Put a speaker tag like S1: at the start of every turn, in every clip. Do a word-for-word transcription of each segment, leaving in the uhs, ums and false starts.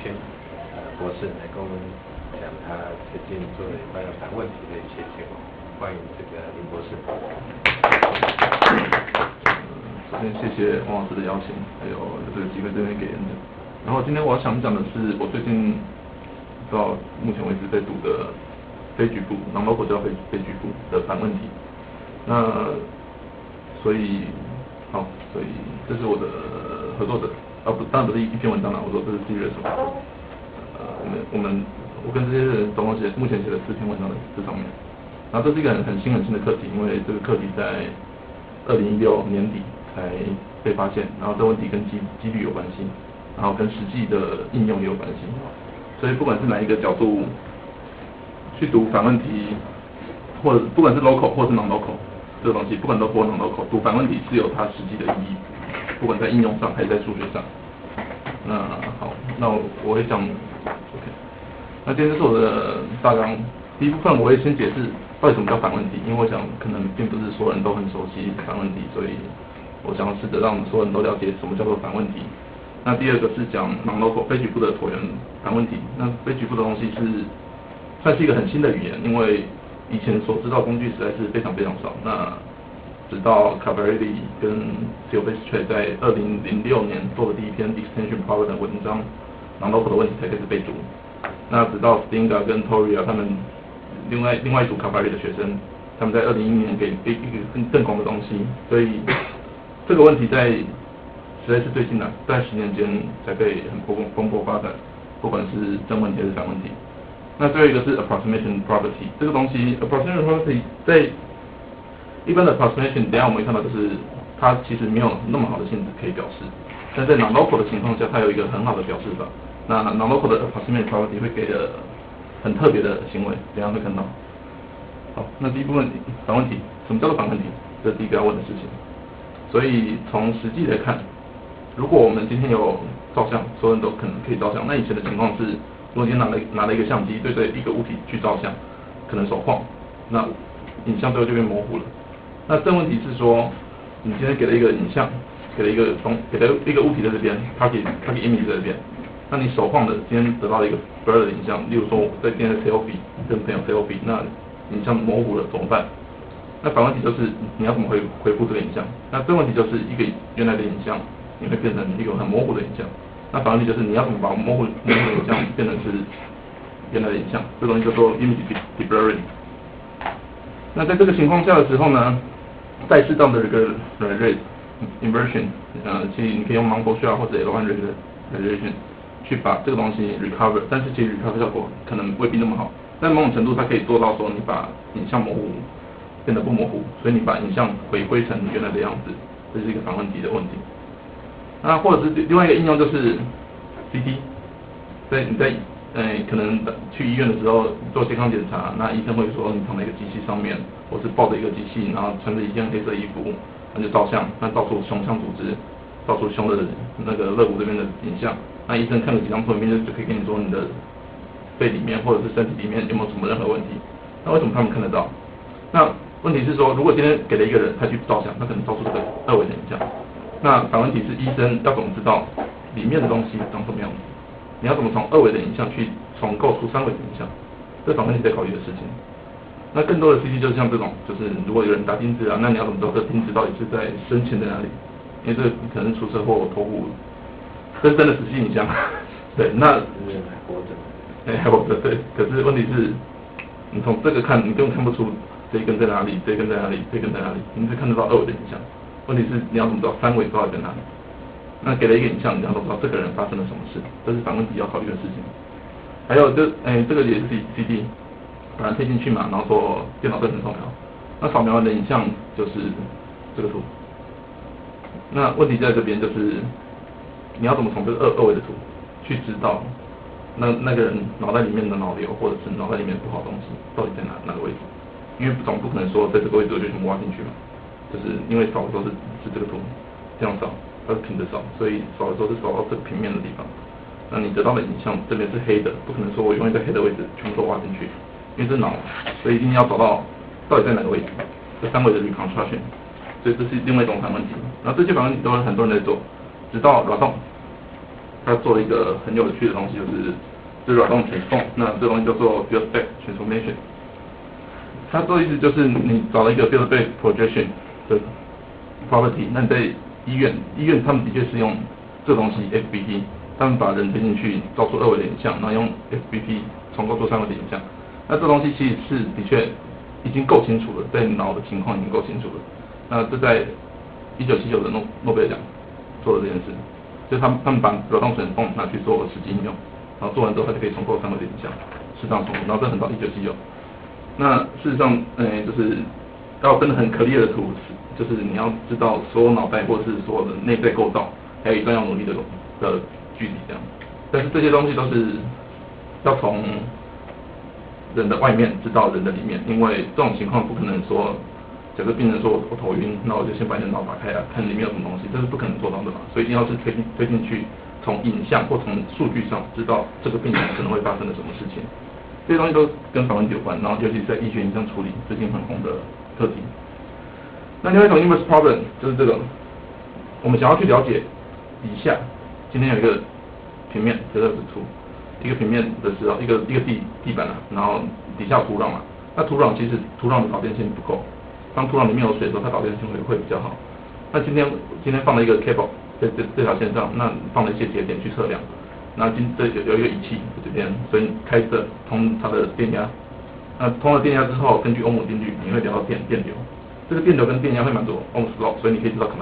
S1: 轩呃博士来跟我们讲他最近做的关于反问题的一些结果。欢迎这个林博士。
S2: 首先谢谢王老师的邀请，还有这个机会这边给人的。然后今天我想讲的是我最近到目前为止在读的非局部 non-local 叫非非局部的反问题。那所以好，所以这是我的合作者，啊不，当然不是一篇文章啦，我说这是 series。呃，我们我们我跟这些人总共写目前写了四篇文章的这上面。然后这是一个很很新很新的课题，因为这个课题在二零一六年底才被发现，然后这个问题跟几几率有关系，然后跟实际的应用也有关系，所以不管是哪一个角度去读反问题，或者不管是 local 或是 non-local 这个东西，不管 local 或 non-local， 读反问题是有它实际的意义，不管在应用上还是在数学上。那好，那我我会讲 ，OK， 那今天这是我的大纲。第一部分我会先解释到底什么叫反问题，因为我想可能并不是所有人都很熟悉反问题，所以我想试着让所有人都了解什么叫做反问题。那第二个是讲 non-local 非局部的椭圆反问题。那非局部的东西是算是一个很新的语言，因为以前所知道工具实在是非常非常少。那直到 Cavalli 跟 Silvestri 在二零零六年做的第一篇 extension power 的文章 non-local 的问题才开始被读。那直到 Stinga 跟 Toria 他们另外另外一组 Cavalli 的学生，他们在二零一零年给给一个更更广的东西，所以这个问题在实在是最近的，在十年间才可以很蓬蓬勃发展，不管是正问题还是反问题。那最后一个是 approximation property， 这个东西 approximation property 在一般的 approximation， 等一下我们会看到就是它其实没有那么好的性质可以表示，但在 non-local 的情况下，它有一个很好的表示法。那 non-local 的 approximation property 会给的很特别的行为，等一下会看到。好，那第一部分反问题，什么叫做反问题？这是第一个要问的事情。所以从实际来看，如果我们今天有照相，所有人都可能可以照相。那以前的情况是，如果今天拿了拿了一个相机对着一个物体去照相，可能手晃，那影像最后就变模糊了。那正问题是说，你今天给了一个影像，给了一个东，给了一个物体在这边，它给它给 image 在这边。那你手晃的，今天得到了一个 blur 的影像，例如说我在今天的 selfie 跟朋友 selfie， 那影像模糊了怎么办？那反问题就是你要怎么回回复这个影像？那正问题就是一个原来的影像，你会变成一个很模糊的影像。那反问题就是你要怎么把模糊模糊的影像变成是原来的影像？这东西叫做 image deblurring。那在这个情况下的时候呢，在适当的这个 rate inversion， 呃，其实你可以用 Mongo-Shell 或者 L 一 regression 去把这个东西 recover， 但是其实 recover 效果可能未必那么好。但某种程度它可以做到说，你把影像模糊变得不模糊，所以你把影像回归成原来的样子，这是一个反问题的问题。那或者是另外一个应用就是 C T， 在你在呃可能去医院的时候做健康检查，那医生会说你躺在一个机器上面，或是抱着一个机器，然后穿着一件黑色衣服，那就照相，那照出胸腔组织，照出胸的那个肋骨这边的影像。那医生看了几张图片就就可以跟你说你的肺里面或者是身体里面有没有什么任何问题。那为什么他们看得到？那问题是说，如果今天给了一个人他去照相，他可能照出这个二维的影像。那反问题是医生要怎么知道里面的东西长什么样子？你要怎么从二维的影像去重构出三维的影像？这反问题在考虑的事情。那更多的 C T 就是像这种，就是如果有人打钉子啊，那你要怎么知道这个钉子到底是在深浅在哪里？因为这个可能出车祸头骨真正的实际影像。对，那
S1: 还活着。
S2: 哎，还活着，对。可是问题是，你从这个看，你根本看不出这一根在哪里，这一根在哪里，这一根在哪里，你只看得到二维的影像。问题是你要怎么知道三维到底在哪里？那给了一个影像，你要怎么知道这个人发生了什么事？这是反问题要考虑的事情。还有这，哎，这个也是 C T， 把它贴进去嘛，然后做电脑断层扫描。那扫描完的影像就是这个图。那问题在这边就是，你要怎么从这个二二维的图去知道那那个人脑袋里面的脑瘤或者是脑袋里面不好的东西到底在哪哪个位置？因为总不可能说在这个位置我就全部挖进去嘛，就是因为扫的时候是是这个图这样扫，它是平着扫，所以扫的时候是扫到这个平面的地方。那你得到的影像这边是黑的，不可能说我永远在黑的位置全部都挖进去，因为这是脑，所以一定要找到到底在哪个位置，这三维的 reconstruction。所以这是另外一种反问题。然后这些反问题都是很多人在做，直到软动。 他做了一个很有趣的东西，就是就是扰动 transform， 那这东西叫做 build back transformation。它做的意思就是你找了一个 build back projection 的 property， 那你在医院医院他们的确是用这东西 F B T， 他们把人推进去造出二维的影像，然后用 F B T 重构做三维的影像。那这东西其实是的确已经够清楚了，在脑的情况已经够清楚了。那这在一九七九的诺诺贝尔奖做的这件事，就是他们他们把扰动神风拿去做实际应用，然后做完之后，它就可以重构三维的影像，适当重构，然后这很早一九七九。那事实上，呃，就是要跟很 clear 的图，就是你要知道所有脑袋或者是所有的内在构造，还有一段要努力的的距离这样。但是这些东西都是要从人的外面知道人的里面，因为这种情况不可能说，假设病人说我头晕，那我就先把你的脑打开啊，看里面有什么东西，这是不可能做到的嘛。所以一定要是推进推进去，从影像或从数据上知道这个病人可能会发生的什么事情。这些东西都跟访问体有关，然后尤其是在医学影像处理最近很红的课题。那另外一种 inverse problem 就是这个，我们想要去了解底下，今天有一个平面，这个是图，一个平面的时候，一个一个地地板啊，然后底下有土壤嘛，那土壤其实土壤的导电性不够，当土壤里面有水的时候，它导电性会会比较好。那今天今天放了一个 cable 在这这条线上，那放了一些节点去测量。那今这有有一个仪器在这边，所以开着通它的电压，那通了电压之后，根据欧姆定律，你会聊到电电流，这个电流跟电压会满足 Ohm's law， 所以你可以知道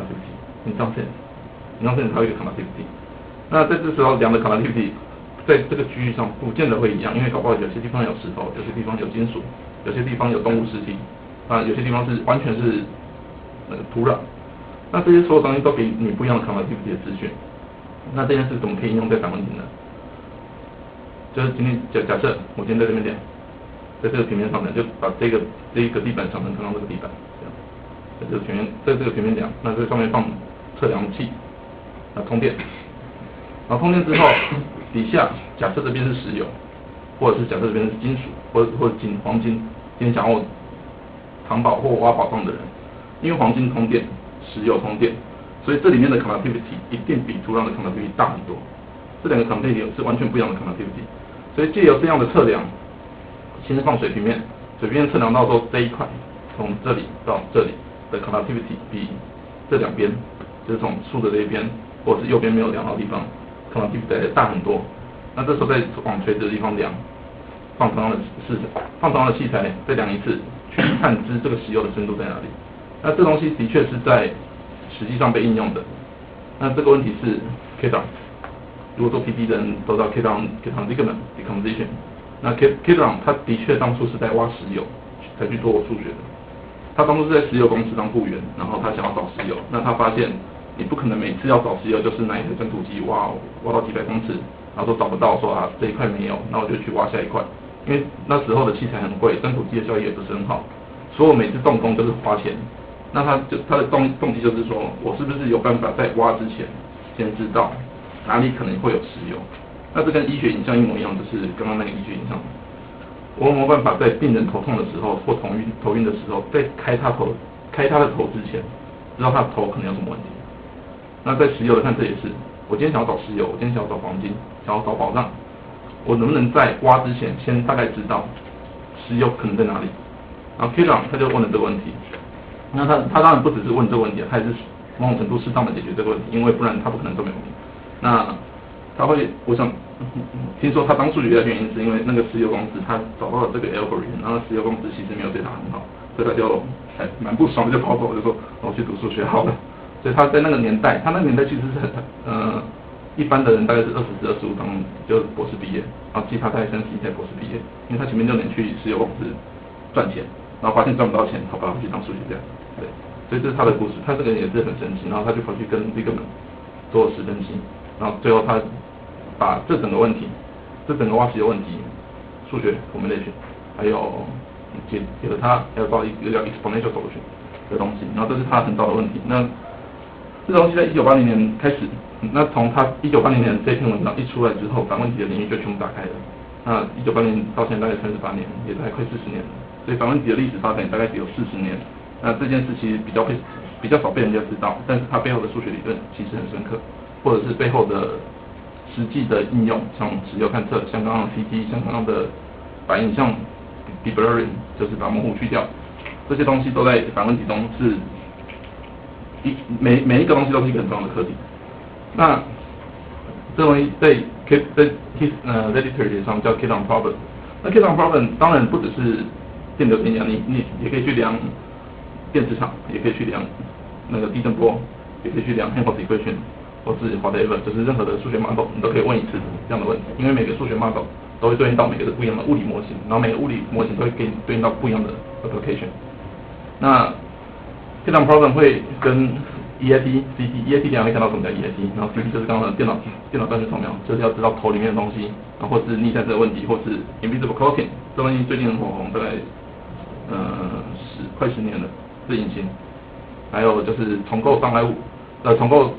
S2: conductivity，inductance，inductance 它有一个 conductivity。那在这时候量的 conductivity， 在这个区域上不见得会一样，因为搞不好有些地方有石头，有些地方有金属，有些地方有动物尸体，啊，有些地方是完全是那个土壤。那这些所有东西都给你不一样的 conductivity 的资讯。那这件事怎么可以应用在反问题呢？就是今天假假设我今天在这边量，在这个平面上面就把这个这一个地板想成刚刚这个地板，这样，在这个平面在这个平面量，那这上面放测量器，那通电，然后通电之后，底下假设这边是石油，或者是假设这边是金属，或者或者金黄金，今天想要藏宝或挖宝藏的人，因为黄金通电，石油通电。所以这里面的 conductivity 一定比土壤的 conductivity 大很多，这两个 conductivity 是完全不一样的 conductivity。所以借由这样的测量，先放水平面，水平面测量到说这一块从这里到这里的 conductivity 比这两边，就是从竖的这一边或者是右边没有量到的地方 conductivity 大很多。那这时候再往垂直的地方量，放同样的是放同样的器材再量一次，去探知这个石油的深度在哪里。那这东西的确是在实际上被应用的。那这个问题是 K 档，如果做 P D 的人都知道 K 档 K 档 ligament decomposition。那 K K 档它的确当初是在挖石油才去做数学的，他当初是在石油公司当雇员，然后他想要找石油，那他发现你不可能每次要找石油就是拿一台增土机挖挖到几百公尺，然后说找不到，说啊这一块没有，那我就去挖下一块，因为那时候的器材很贵，增土机的效益也不是很好，所有每次动工就是花钱。那他就他的动动机就是说，我是不是有办法在挖之前先知道哪里可能会有石油？那这跟医学影像一模一样，就是刚刚那个医学影像，我有没有办法在病人头痛的时候或头晕头晕的时候，在开他头开他的头之前，知道他的头可能有什么问题？那在石油的看这也是，我今天想要找石油，我今天想要找黄金，想要找宝藏，我能不能在挖之前先大概知道石油可能在哪里？然后 K 档他就问了这个问题。那他他当然不只是问这个问题，他也是某种程度适当的解决这个问题，因为不然他不可能这么有名。那他会，我想听说他当数学家的原因是因为那个石油公司他找到了这个 algorithm， 然后石油公司其实没有对他很好，所以他就还蛮不爽的就跑走，就说我去读数学好了。所以他在那个年代，他那个年代其实是很呃一般的人大概是二十至二十五当就博士毕业，然后其他大概三十一才博士毕业，因为他前面六年去石油公司赚钱，然后发现赚不到钱，他跑回去当数学家。对，所以这是他的故事，他这个也是很神奇，然后他就跑去跟这个们做实分析，然后最后他把这整个问题，这整个挖石油问题，数学 formulation， 还有解解了它，还有到一个叫 exponential solution 的东西，然后这是他很早的问题。那这东西在一九八零年开始，那从他一九八零年这篇文章一出来之后，反问题的领域就全部打开了。那一九八零到现在大概三十八年，也大概快四十年了，所以反问题的历史发展大概只有四十年。那这件事其实比较被比较少被人家知道，但是它背后的数学理论其实很深刻，或者是背后的实际的应用，像直流探测，像刚刚的 C T， 像刚刚的白影像 deblurring， 就是把模糊去掉，这些东西都在反问题中是一每每一个东西都是一个很重要的课题。那这东西在 K 在 His 呃 literature 上叫 K-down problem。那 K-down problem 当然不只是电流电压，你你也可以去量电磁场，也可以去量那个地震波，也可以去量 Helmholtz equation， 或是 whatever， 就是任何的数学 model 你都可以问一次这样的问题，因为每个数学 model 都会对应到每个不一样的物理模型，然后每个物理模型都会给你对应到不一样的 application。那 K-down problem 会跟 E I T、C T，E I T 两会看到什么叫 E I T， 然后 C T 就是刚刚的电脑电脑断层扫描，就是要知道头里面的东西，然后或是逆散射的问题，或是 invisible cloaking， 这东西最近很火红，大概呃十快十年了，是隐形。还有就是重构障碍物，呃重构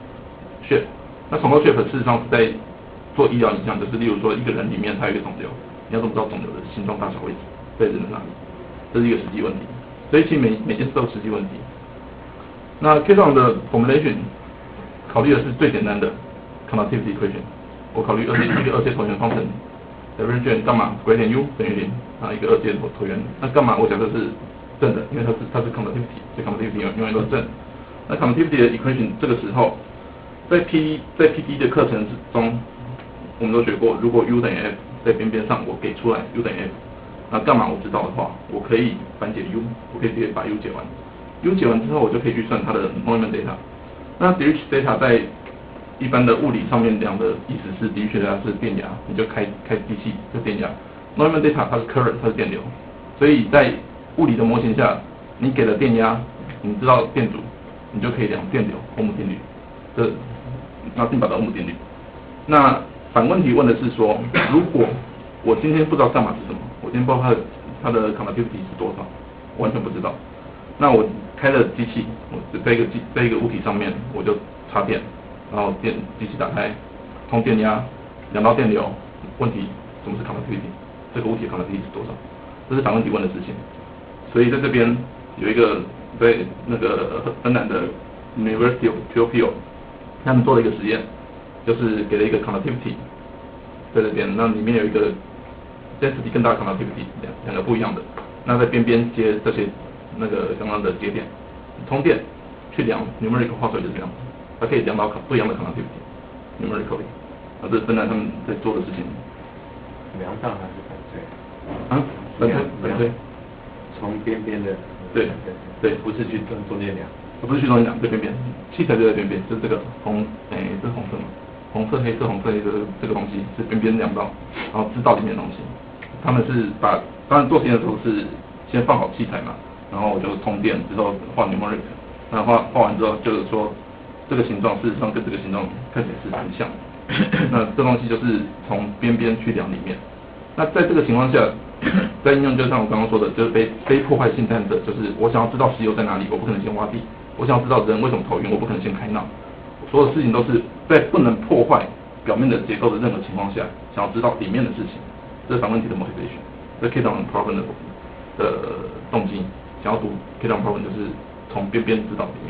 S2: shape， 那重构 shape 事实上是在做医疗影像，就是例如说一个人里面他有一个肿瘤，你要怎么知道肿瘤的形状大小位置在人的哪里？这是一个实际问题，所以其实每每件事都有实际问题。那 K-down 的 formulation 考虑的是最简单的 conductivity equation， 我考虑二阶一个二阶椭圆方程 ，divergent 伽马 gradient u 等于零，啊一个二阶椭圆，那伽马我假设是正的，因为它是它是 conductivity， 所以 conductivity 永永远都是正。那 conductivity 的 equation 这个时候，在 P 在 P D 的课程中，我们都学过，如果 u 等于 f 在边边上我给出来 u 等于 f， 那伽马我知道的话，我可以反解 u， 我可以直接把 u 解完。u 解完之后，我就可以去算它的 Neumann data。那 Dirichlet data 在一般的物理上面量的意思是 Dirichlet data 是电压，你就开开机器就电压。Neumann data 它是 current， 它是电流。所以在物理的模型下，你给了电压，你知道电阻，你就可以量电流欧姆定律。这那定把的欧姆定律。那反问题问的是说，如果我今天不知道伽马是什么，我今天不知道它的它的 conductivity 是多少，我完全不知道。那我开了机器，我在一个机在一个物体上面，我就插电，然后电机器打开，通电压，量到电流，问题什么是 conductivity？ 这个物体的 conductivity 是多少？这是反问题问的事情。所以在这边有一个在那个芬兰的 University of Kuopio， 他们做了一个实验，就是给了一个 conductivity 在这边，那里面有一个 density 更大的 conductivity， 两两个不一样的，那在边边接这些。那个刚刚的节点通电去量 numerical 画出来就是这样，它可以量到不一样的 conductivity numerically， 啊，这是芬兰他们在做的事情。
S1: 量上还是反推？
S2: 啊，反推，反推。
S1: 从边边的。
S2: 对对，不是去
S1: 中中间量。
S2: 不是去中间量，在边边，器材就在边边，就是这个红，哎，这是红色嘛？红色、黑色、红色、黑色这个东西是边边量到，然后知道里面的东西。他们是把，当然做实验的时候是先放好器材嘛。然后我就通电之后画 numeric， 那画画完之后就是说这个形状事实上跟这个形状看起来是很像，那这东西就是从边边去量里面。那在这个情况下，在应用就像我刚刚说的，就是非非破坏性探测，就是我想要知道石油在哪里，我不可能先挖地；我想要知道人为什么头晕，我不可能先开脑。所有事情都是在不能破坏表面的结构的任何情况下，想要知道里面的事情，这是反问题的 motivation， 这 K-down problem 的的动机。想要读 K-down problem 就是从边边知道里面。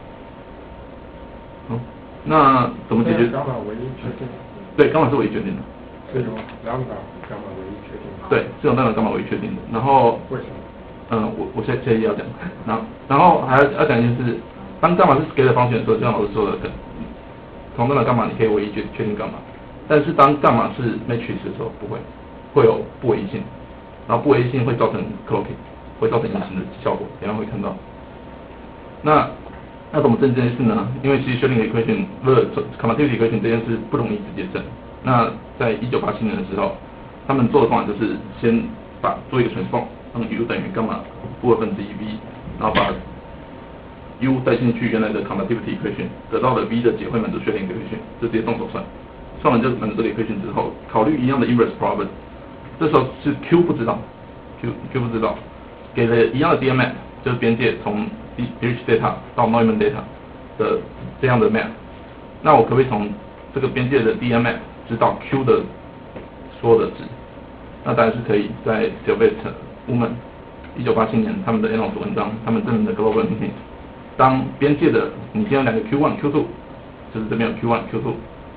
S2: 好，那怎么解决？
S3: 伽马唯一确定。
S2: 对，伽马是唯一确定的。
S3: 这种两导伽马唯一确定的。
S2: 对，这种当然伽马唯一确定的。然后。
S3: 为什么？
S2: 嗯，我我现在现在要讲，然后然后还要要讲一件事，当伽马是 scalar function 的时候，就像老师说的，同等的伽马你可以唯一确确定伽马，但是当伽马是 matrix 的时候不会，会有不唯一性，然后不唯一性会造成 cloaking。会造成隐形的效果，等下会看到。那那怎么证这件事呢？因为其实 Schrödinger equation 不是 conductivity equation 这件事不容易直接证。那在一九八七年的时候，他们做的方法就是先把做一个 transform， 让 u 等于伽马负二分之一 v， 然后把 u 带进去原来的 conductivity equation， 得到的 v 的解会满足 Schrödinger equation， 就直接动手算，算完就满足这个 equation 之后，考虑一样的 inverse problem， 这时候是 q 不知道 ，q q 不知道。给了一样的 D M map， 就是边界从 Dirichlet data 到 Neumann data 的这样的 map， 那我可不可以从这个边界的 D M map 知道 Q 的所有的值？那当然是可以，在 Sylvester、Ullmann 一九八七年他们的 Annals 文章，他们证明的 global infinite， 当边界的你先有两个 Q one、Q two， 就是这边有 Q one、Q two，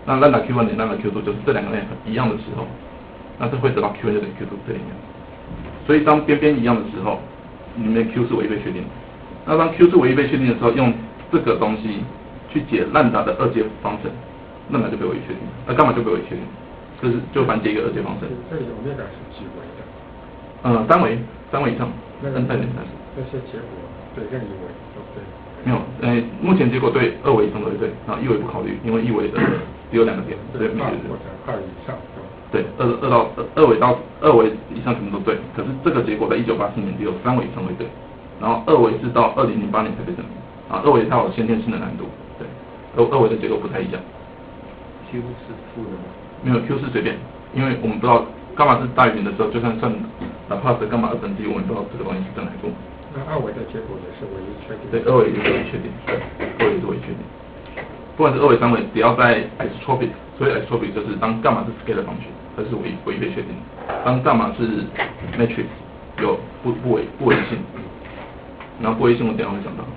S2: 那 lambda Q 一 等于 lambda Q 二就是这两个 length 一样的时候，那这会得到 Q 一 就等于 Q 二这里面。所以当边边一样的时候，里面 Q 是唯一被确定的。那当 Q 是唯一被确定的时候，用这个东西去解 lambda 的二阶方程，lambda 就被唯一确定，那伽马就被唯一确定，就是就反解一个二阶方程。
S3: 这里欧米伽是几维的？
S2: 呃，三维，三维以上。
S3: 那
S2: n 等于三十。
S3: 那些结果对任一维都对。
S2: 没有，呃，目前结果对二维以上都会对，然后一维不考虑，因为一维的只有两个点，所以没有。
S3: 或者二以上。
S2: 对，二二到二维到二维以上全部都对，可是这个结果在一九八七年只有三维以上会对，然后二维是到二零零八年才被证明，啊，二维它有先天性的难度，对，二二维的结构不太一样。
S1: Q 是负的吗？
S2: 没有 Q 是随便，因为我们不知道伽马是大于零的时候，就算算哪怕是伽马二等级，我们不知道这个东西是真还是负。
S3: 那二维的结果也是唯一确定。
S2: 对，二维也是唯一确定，对，二维是唯一确定。不管是二维、三维，只要在 isotropic， 所以 isotropic 就是当伽马是 scalar function， 它是唯一唯一被确定的。当伽马是 matrix， 有不不唯不唯性，然后不唯性我等一下会讲到。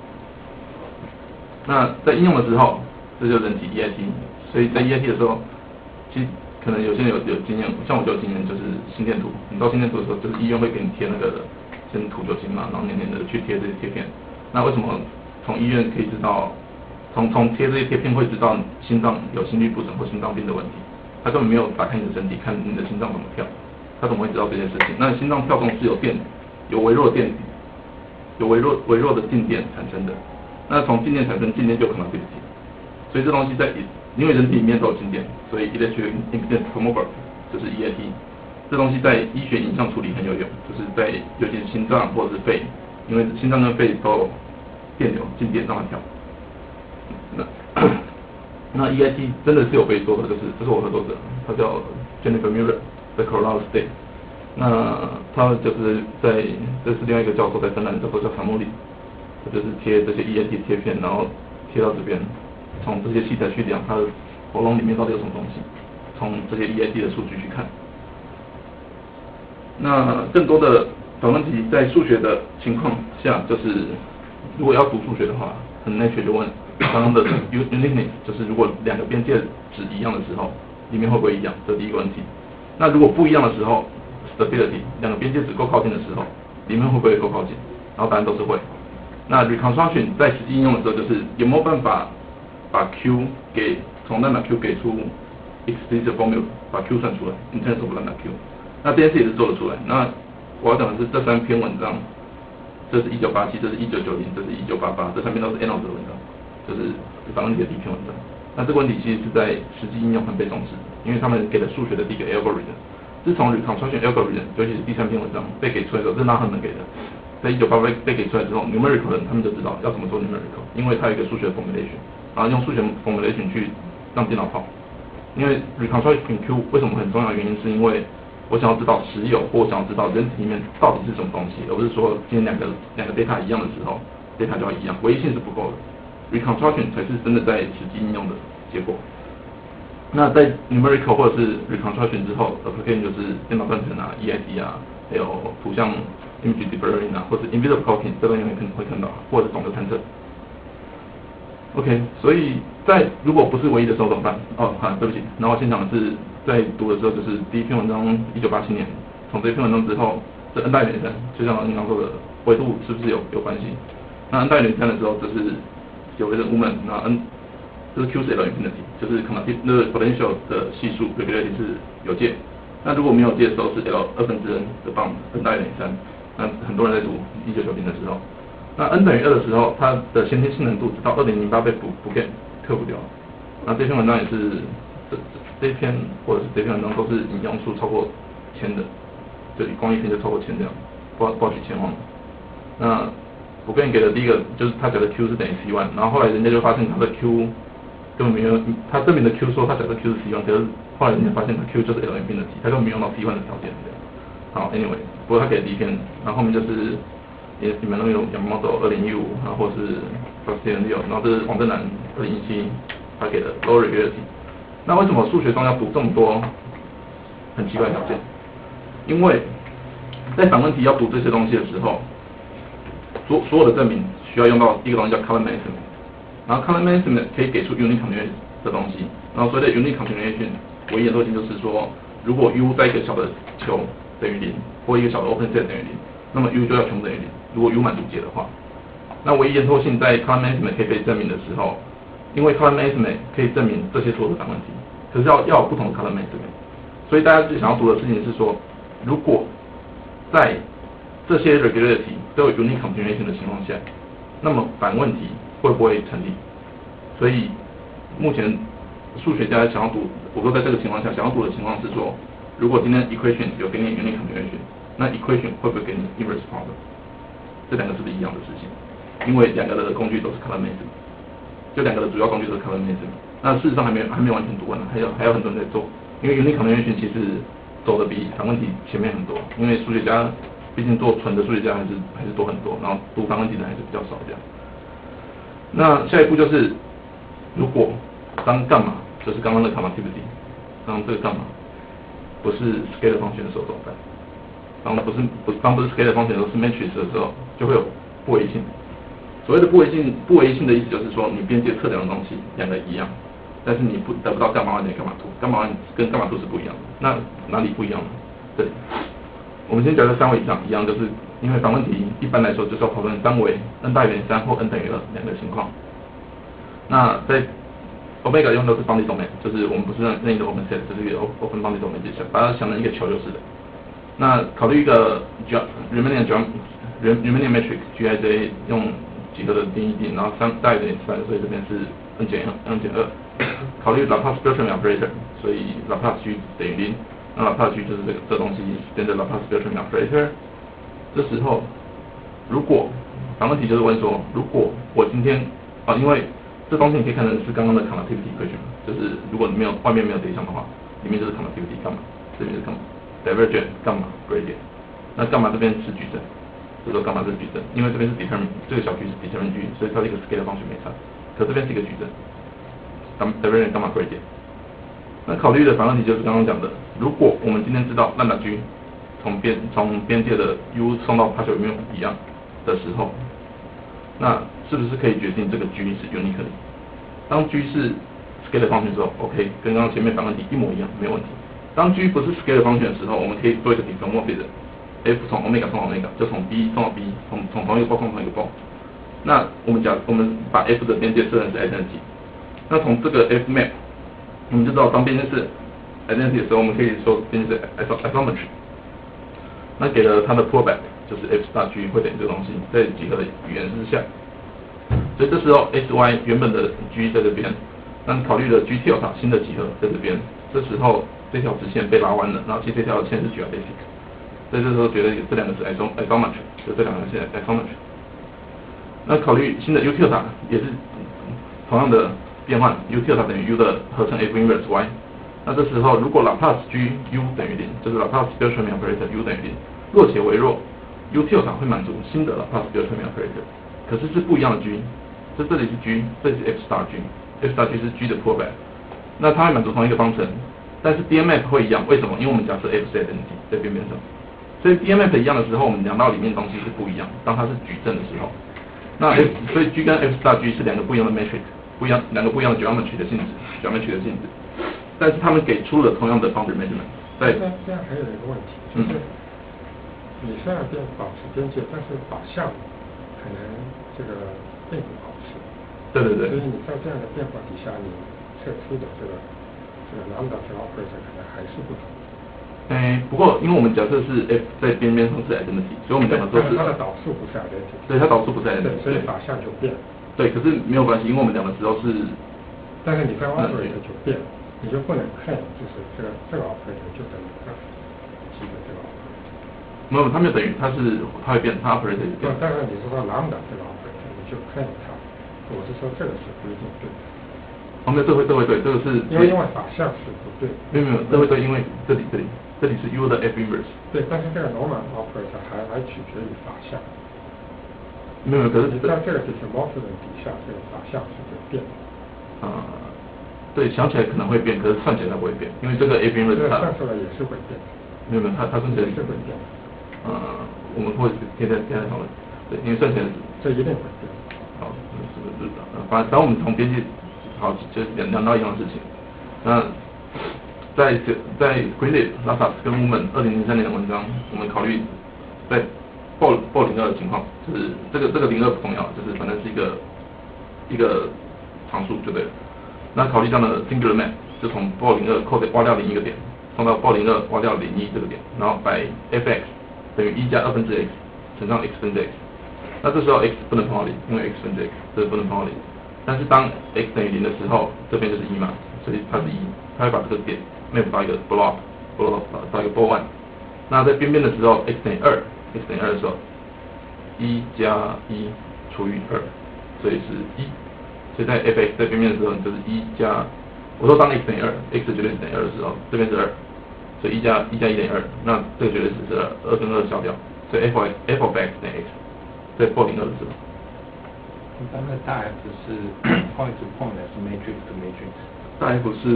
S2: 那在应用的时候，这就是人体 E I T， 所以在 E I T 的时候，其实可能有些人有有经验，像我就有经验，就是心电图。你到心电图的时候，就是医院会给你贴那个先涂酒精嘛，然后黏黏的去贴这些贴片。那为什么从医院可以知道？从从贴这些贴片会知道心脏有心律不整或心脏病的问题，他根本没有打开你的身体看你的心脏怎么跳，他怎么会知道这件事情？那心脏跳动是有电，有微弱的电，有微弱微弱的静电产生的。那从静电产生，静电就有 conductivity， 所以这东西在因为人体里面都有静电，所以 electric impedance tomography 就是 E I T， 这东西在医学影像处理很有用，就是在尤其是心脏或者是肺，因为心脏跟肺都有电流静电让它跳。那那 E I T 真的是有被做的，就是这是我合作者，他叫 Jennifer Miller， 在 Colorado State。那他就是在这是另外一个教授在芬兰的教授叫卡莫里，他就是贴这些 E I T 贴片，然后贴到这边，从这些器材去量他的喉咙里面到底有什么东西，从这些 E I T 的数据去看。那更多的导问题在数学的情况下，就是如果要读数学的话，很 nature 就问。刚刚的 uniqueness 就是如果两个边界值一样的时候，里面会不会一样？这是第一个问题。那如果不一样的时候 ，stability 两个边界值够靠近的时候，里面会不会够靠近？然后答案都是会。那 reconstruction 在实际应用的时候，就是有没有办法把 Q 给从 lambda Q 给出 explicit formula， 把 Q 算出来 in terms of lambda Q。那这件事也是做得出来。那我要讲的是这三篇文章，这是一九八七，这是一九九零，这是一九八八，这三篇都是 Enoch 的文章。就是反问题的第一篇文章，那这个问题其实是在实际应用很被重视的，因为他们给了数学的第一个 algorithm。自从 reconstruction algorithm， 尤其是第三篇文章被给出来的时候，这是拉赫们给的，在一九八八被给出来之后 ，numerical 人他们就知道要怎么做 numerical， 因为它有一个数学 formulation， 然后用数学 formulation 去让电脑跑。因为 reconstruction Q 为什么很重要的原因，是因为我想要知道实有，或我想要知道人体里面到底是什么东西，而不是说今天两个两个 data 一样的时候 ，data 就要一样，唯一性是不够的。reconstruction 才是真的在实际应用的结果。那在 numerical 或者是 reconstruction 之后 ，application 就是电脑断层啊、E I T 啊，还有图像 image deep learning 啊，或者 invisible cloaking， 这东西可能会看到，或者是种子探测。OK， 所以在如果不是唯一的时候怎么办？哦，好，对不起，然后我先讲的是在读的时候，就是第一篇文章一九八七年，从这篇文章之后，这 n 大于零三，就像您刚说的，维度是不是有有关系？那 n 大于零三的时候，这是有一个 woman， 那 n 就是 Q 是 L infinity， 就是 conductive 那个 potential 的系数 regularity 是有界。那如果没有界的时候是 L 二分之 n 的 bound n 大于零三。那很多人在读一九九零的时候，那 n 等于二的时候，它的先天性能度直到二零零八被补补给克服掉。那这篇文章也是这这一篇或者是这篇文章都是引用数超过千的，就光一篇就超过千这样，不知道不知道几千万。那我跟你给的第一个就是他假设 Q 是等于 C 一，然后后来人家就发现他的 Q 根本没有，他证明的 Q 说他假设 Q 是 C 一，可是后来人家发现他 Q 就是 L infinity， 他根本没用到 C 一的条件这样。好 ，anyway， 不过他给的第一篇，然后后面就是也你们那种 Yamamoto 二零一五，然后是 Bastian 六，然后这是王正南二零一七他给的 low regularity。那为什么数学中要读这么多很奇怪的条件？因为在反问题要读这些东西的时候，所所有的证明需要用到一个东西叫 Kalman estimate， 然后 Kalman estimate 可以给出 unique 的东西。然后所谓的 unique continuation， 唯一演奏性就是说，如果 U 在一个小的球等于零，或一个小的 open set 等于零，那么 U 就要全部等于零。如果 U 满足解的话，那唯一延后性在 color management 可以被证明的时候，因为 color management 可以证明这些所有的反问题，可是要要有不同的 color management。所以大家最想要读的事情是说，如果在这些 regularity 都有 unique continuation 的情况下，那么反问题会不会成立？所以目前数学家想要读，我说在这个情况下想要读的情况是说，如果今天 equation 有给你 unique continuation， 那 equation 会不会给你 inverse problem？ 这两个是不是一样的事情？因为两个的工具都是 color management， 就两个的主要工具都是 color management。那事实上还没有还没有完全读完，还有还有很多人在做。因为 unique continuation 其实走的比反问题前面很多，因为数学家毕竟做纯的数学家还是还是多很多，然后读反问题的还是比较少这样。那下一步就是，如果当干嘛就是刚刚的 commutativity， 当这个干嘛不是 scalar function 的时候怎么办？当不是不当不是 scalar function 都是 matrix 的时候，就会有不唯一性。所谓的不唯一性，不唯一性的意思就是说，你边界测量的东西两个一样，但是你不得不到伽马one等于伽马two，伽马one跟伽马two是不一样的。那哪里不一样呢？这里，我们先假设三维以上一样，就是因为反问题一般来说就是要讨论三维 n 大于等于三或 n 等于二两个情况。那在 omega 用的是 bounded domain， 就是我们不是任意的 open set， 就是一个 open bounded domain， 就是把它想成一个球就是的。那考虑一个 Riemannian Riemannian matrix G I J 用几何的定义定，然后三大于等于三，所以这边是 n 减 n 减二。考虑 Laplace Beltrami operator， 所以 Laplace G 等于零，那 Laplace G 就是这个这东西 standard Laplace Beltrami operator。这时候，如果反问题就是问说，如果我今天啊，因为这东西你可以看成是刚刚的 commutativity equation， 就是如果你没有外面没有对象的话，里面就是 commutativity 干嘛，这边就是干嘛 divergent 干嘛 gradient， 那干嘛这边是矩阵。这时候干嘛是矩阵？因为这边是 determine 这个小矩是 determine 矩，所以它是一个 scalar function没差。可这边是一个矩阵 ，divergent 干嘛 gradient。那考虑的反问题就是刚刚讲的，如果我们今天知道lambda G 从边从边界的 U 送到 partial mu 一样的时候，那是不是可以决定这个 G 是 unique 的？当 G 是 scalar function 的时候 ，OK， 跟刚刚前面反问题一模一样，没有问题。当 G 不是 scalar function 的时候，我们可以做一个 diffeomorphism。F 从 omega 送到 omega， 就从 B 送到 B， 从从同一个包送同一个包。那我们假我们把 F 的边界设成是 identity， 那从这个 F map， 我们就知道当边界是 identity 的时候，我们可以说边界是 isometry。那给了它的 pullback， 就是 F star G 会等于这个东西，在几何的语言之下。所以这时候 S Y 原本的 G 在这边，那考虑了 G tilde 新的几何在这边，这时候这条直线被拉弯了，然后其实这条线是 geodesic。所以这时候觉得这两个是 isometry， 就这两个是 isometry。那考虑新的 U tilde 也是同样的变换 ，U tilde 等于 U 的合成 F inverse Y。那这时候如果 Laplace G U 等于零，就是 Laplace Beltrami operator U 等于零，若且为若 U tilde 会满足新的 Laplace Beltrami operator， 可是是不一样的 G， 这这里是 G， 这里是 F star G，F star G 是 G 的 pullback， 那它会满足同一个方程，但是 D M F 会一样，为什么？因为我们假设 F 是 identity 在边边上。所以 D M F 一样的时候，我们量到里面的东西是不一样。当它是矩阵的时候，那 F 所以 G 跟 F star G 是两个不一样的 matrix， 不一样两个不一样的 geometry 的性质 ，geometry 的性质。但是他们给出了同样的 boundary measurement。在
S3: 这样还有一个问题，就是你虽然边保持边界，但是法相可能这个并不保持。
S2: 对对对。
S3: 所以你在这样的变化底下，你测出的这个这个 lambda 这个 operator 可能还是不同。
S2: 哎，不过因为我们假设是 F 在边边上是 identity， 所以我们讲的都是
S3: 它的导数不是 identity，
S2: 对，它导数不是 identity，
S3: 所以法相就变了。
S2: 对，可是没有关系，因为我们讲的时候是，
S3: 但是你在 operator 就变了，你就不能看就是这个这个 operator 就等于它基本这个 operator。
S2: 没有，它没有等于，它是它会变，它 operator 就变。
S3: 但是你说 lambda 这个 operator， 你就看它，我是说这个是不一定对的。
S2: 哦，没有，这会这会对，这个是
S3: 因为因为法相是不对。
S2: 没有没有，这会对，因为这里这里。这里是 U 的 F inverse。
S3: 对，但是这个 normal operator 还还取决于法相。
S2: 没有，可是
S3: 你在这个 diffeomorphism 底下，这个法相是会变的。
S2: 啊、呃，对，想起来可能会变，可是算起来它不会变，因为这个 F inverse 它
S3: 算出来也是会变的。没
S2: 有没有，它它算起来
S3: 也是会变的。
S2: 呃，我们会现在现在讨论，对，因为算起来
S3: 这一定会变。
S2: 好，是不是？呃，反反正我们从边界好，就两两道一样的事情。那在在 Greenleaf、Lazarus 跟 Woman 二零零三年的文章，我们考虑在报报零二的情况，就是这个这个零二不重要，就是反正是一个一个常数就对了。那考虑这样的 singular map， 就从报零二扣掉挖掉零一个点，送到报零二挖掉零一这个点，然后by f(x) 等于一加二分之 x 乘上 x 分之 x。那这时候 x 不能碰到零，因为 x 分之 x 这不能碰到零。但是当 x 等于零的时候，这边就是一嘛，所以它是一，它会把这个点 map 到一个 block block 到一个 ball one。那在边边的时候 x 等于二 ，x 等于二的时候，一加一除以二，所以是一。所以在 f(x) 在边边的时候，就是一加，我说当 x 等于二 ，x 绝对是等于二的时候，这边是二，所以一加一加一等于二，那这个绝对值是二，二跟二消掉，所以 f of f of x 等于 x， 在报零二的时候。
S1: 一般的大 F 是 point to point 还是 matrix to matrix？
S2: 大 F 是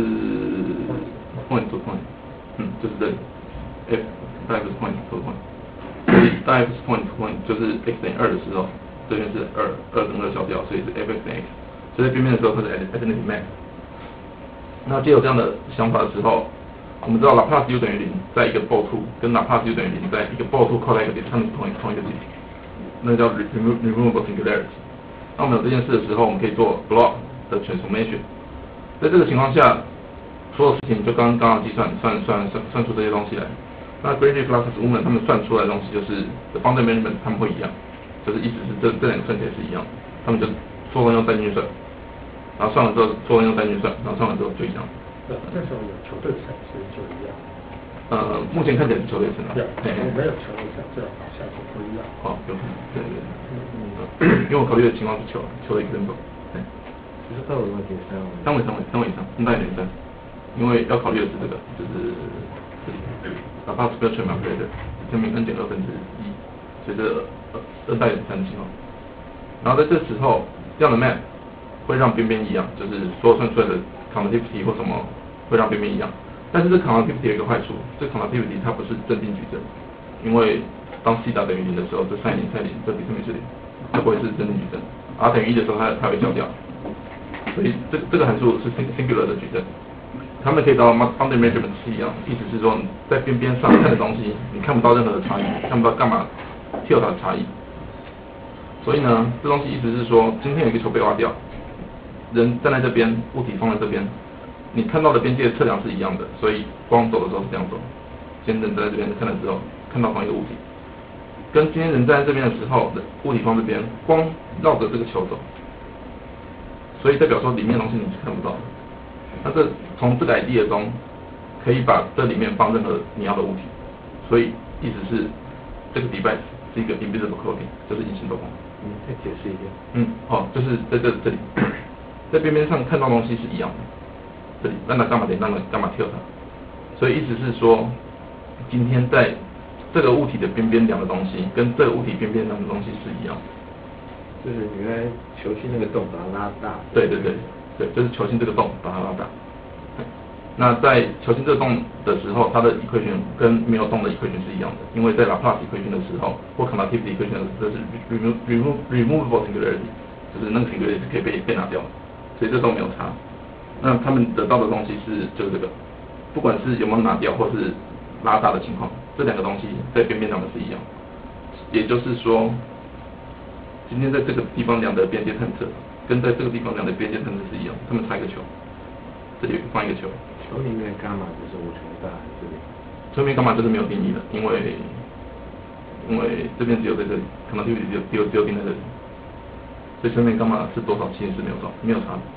S2: point to point， 嗯，就是这里 ，f 大 F 是 point to point， 所以大 F 是 point to point， 就是 x 等于二的时候，这边是二，二跟二消掉，所以是 f(x) 等于 x， 所以在边边的时候它是 identity map。那既有这样的想法的时候，我们知道 Laplace u 等于零，在一个 ball two 跟 Laplace u 等于零，在一个 ball two 扣在一个点，它们是同一同一个点，那叫 removable singularity。当我们有这件事的时候，我们可以做 block 的 transformation。在这个情况下，所有事情就刚刚刚计算算算算算出这些东西来。那 Greenleaf、Lazarus、Woman 他们算出来的东西就是 the boundary management 他们会一样，就是意思是这这两个算起来是一样，他们就所有人用代进去算，然后算了之后所有人用代进去算，然后算完之后就一样。
S3: 对，那时候有球队层其实就一样。
S2: 呃，目前看起来是球队层啊。
S3: 对，没有球队层，这样好像是不一样。
S2: 哦，有可能，对对对。嗯，因为我考虑的情况是球，球的 example。对。
S1: 其实二维问题三维。
S2: 三维三维三维以上，更大一点三。因为要考虑的是这个，就是这里，哪怕是不要全码对的，证明 n 减二分之一，所以这二大于三的情况。然后在这时候，这样的 map 会让边边一样，就是所有算出来的 conductivity 或什么会让边边一样。但是这 conductivity 有一个坏处，这 conductivity 它不是正定矩阵，因为当西塔等于零的时候，这sin零 sin零，这比特没是零，它不会是正定矩阵。r 等于一的时候，它它会消掉。所以这这个函数是 singular 的矩阵，它们可以到 boundary measurement 是一样，意思是说在边边上看的东西，你看不到任何的差异，看不到干嘛 tilde 的差异。所以呢，这东西意思是说，今天有一个球被挖掉，人站在这边，物体放在这边，你看到的边界测量是一样的，所以光走的时候是这样走。今天人站在这边看了之后，看到同一个物体，跟今天人站在这边的时候，物体放这边，光绕着这个球走。所以代表说里面的东西你是看不到的。那这从这个 idea 中，可以把这里面放任何你要的物体。所以意思是这个 device 是一个 invisible clothing， 就是隐形斗篷。
S1: 嗯，再解释一遍。
S2: 嗯，好，就是在这这里，在边边上看到东西是一样的。这里让它干嘛点，让它干嘛跳它。所以意思是说，今天在这个物体的边边量的东西，跟这个物体边边量的东西是一样的。
S1: 就是原来球心那个洞把它拉大。
S2: 对对对对，就是球心这个洞把它拉大。那在球心这个洞的时候，它的 equation 跟没有洞的 equation 是一样的，因为在 Laplace equation 的时候，或 conductivity equation 的时候，这是 remove remove removable singularity， 就是那个 singularity 是可以被被拿掉的，所以这都没有差。那他们得到的东西是就是这个，不管是有没有拿掉或是拉大的情况，这两个东西在边边上的是一样。也就是说，今天在这个地方量的边界探测，跟在这个地方量的边界探测是一样，他们差一个球，这里放一个球。
S1: 球里面伽马就是无穷大，这里。
S2: 球里面伽马就是没有定义的，因为因为这边只有在这里，可能就只有只有只有定在这里，所以球里面伽马是多少其实是没有差没有差的。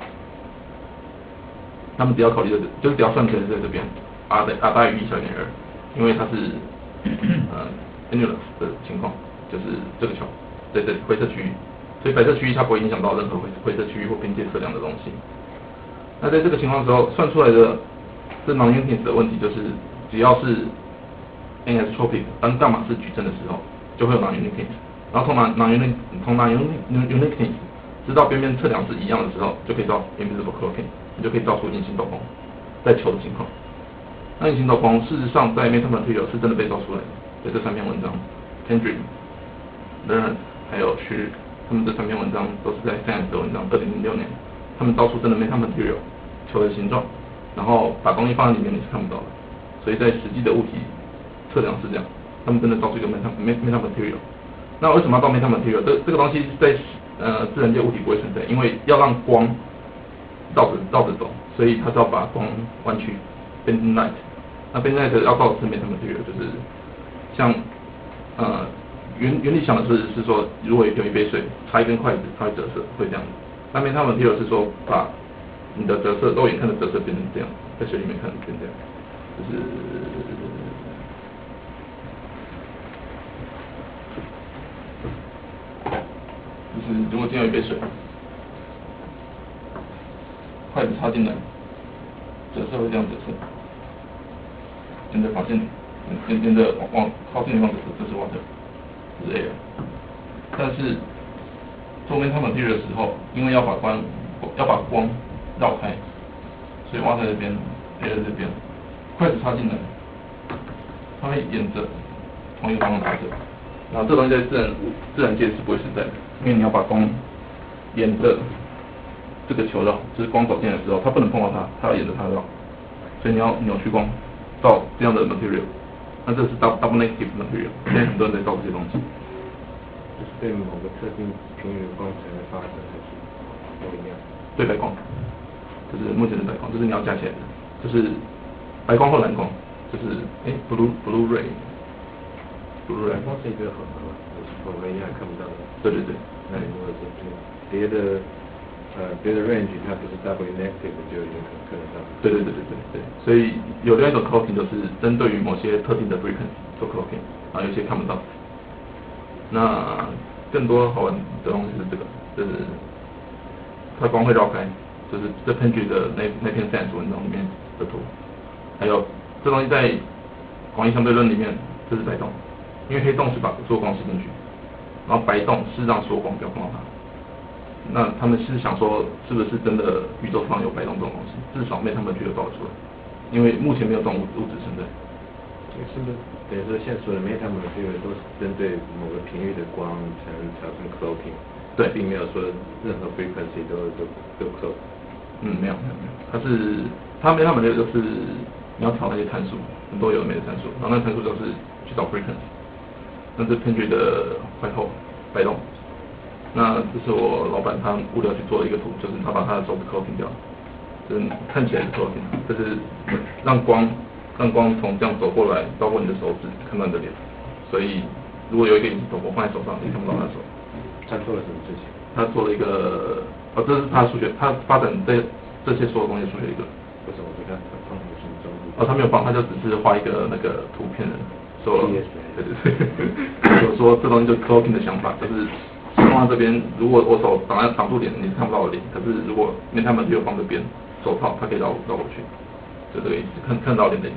S2: 他们只要考虑的就是只要算出来是在这边 ，r 的 r 大于一小于二，因为它是呃 annulus 的情况，就是这个球。在这里灰色区域，所以白色区域它不会影响到任何灰灰色区域或边界测量的东西。那在这个情况的时候，算出来的这 non-uniqueness 的问题就是，只要是 anisotropic， 当伽马是矩阵的时候，就会有 non-uniqueness。然后从 non-uniqueness 从 non-uniqueness 知道边边测量是一样的时候，就可以造 invisible cloaking， 你就可以造出隐形斗篷在球的情况。那隐形斗篷事实上在 Metamaterial 是真的被造出来的，在这三篇文章 ，Hendry、Learn。还有徐，他们这三篇文章都是在 Science 的文章，二零零六年他们造出真的 meta material 球的形状，然后把东西放在里面你是看不到的，所以在实际的物体测量是这样，他们真的造出一个 meta meta material。那为什么要到 meta material？ 这这个东西在呃自然界物体不会存在，因为要让光绕着绕着走，所以它是要把光弯曲 bending light。那 bending light 要造的是 meta material， 就是像呃原原理想的是是说，如果有一杯水插一根筷子，它会折射，会这样子。那 meta material 是说把你的折射肉眼看的折射变成这样，在水里面看变这样，就是就是如果今天有一杯水，筷子插进来，折射会这样折射，沿着发线，沿沿着往往靠近的方折射，这是 water， 这是 air。但是做 meta material 的时候，因为要把光要把光绕开，所以 water 这边 air 这边，筷子插进来，它会沿着同一个方向打折。然后这东西在自然自然界是不会存在的，因为你要把光沿着这个球绕，就是光走进来的时候，它不能碰到它，它要沿着它绕，所以你要扭曲光到这样的 material， 那这是 double double negative material， 现在很多人在造这些东西。
S1: 就是对某个特定频率的光才会发生，还是都一样？
S2: 对白光，就是目前的白光，这是你要加起来的，就是白光或蓝光，就是哎 blue blue ray。blue ray
S1: 蓝光是一个混合，就是我们一样看不到的。
S2: 对对对。
S1: 那如果是别的呃别的 range 它不是 double negative 就有可能看得到。
S2: 对对对对对对。所以有另外一种 cloaking 就是针对于某些特定的 frequency 做 cloaking， 啊有些看不到。那更多好玩的东西是这个，就是它光会绕开，就是这 Pendry 的那那篇 Science 文章里面的图，还有这东西在广义相对论里面，这是白洞，因为黑洞是把所有光吸进去，然后白洞是让所有光不要碰到它。那他们是想说，是不是真的宇宙上有白洞这种东西？至少没他们觉得造得出来，因为目前没有这种物物质存在。
S1: 是不是等于说现在所有的 meta material都是针对某个频率的光才能产生 cloaking？
S2: 对，
S1: 并没有说任何 frequency 都都都 cloak。
S2: 嗯，没有没有没有，它是它 meta material 就是你要调那些参数，很多有的没的参数，然后那参数就是去找 frequency。那是 Pendry 的坏透白洞。那这是我老板他无聊去做的一个图，就是他把他的手指 cloaking 掉，就是看起来是 cloaking， 就是让光让光从这样走过来，包括你的手指看到你的脸，所以如果有一个隐形头我放在手上，你看不到他的手。
S1: 他做了什么事情？
S2: 他做了一个，哦，这是他数学，他发展这这些所有东西数学一个。
S1: 为什么我觉得他放什么中路？
S2: 哦，他没有放，他就只是画一个那个图片的，说，对对对，有说这东西就 cloaking 的想法，就是放在这边，如果我手挡在挡住脸，你是看不到我脸，可是如果面他们就放这边，手套它可以绕绕过去，就这个意思，看看到脸的意思。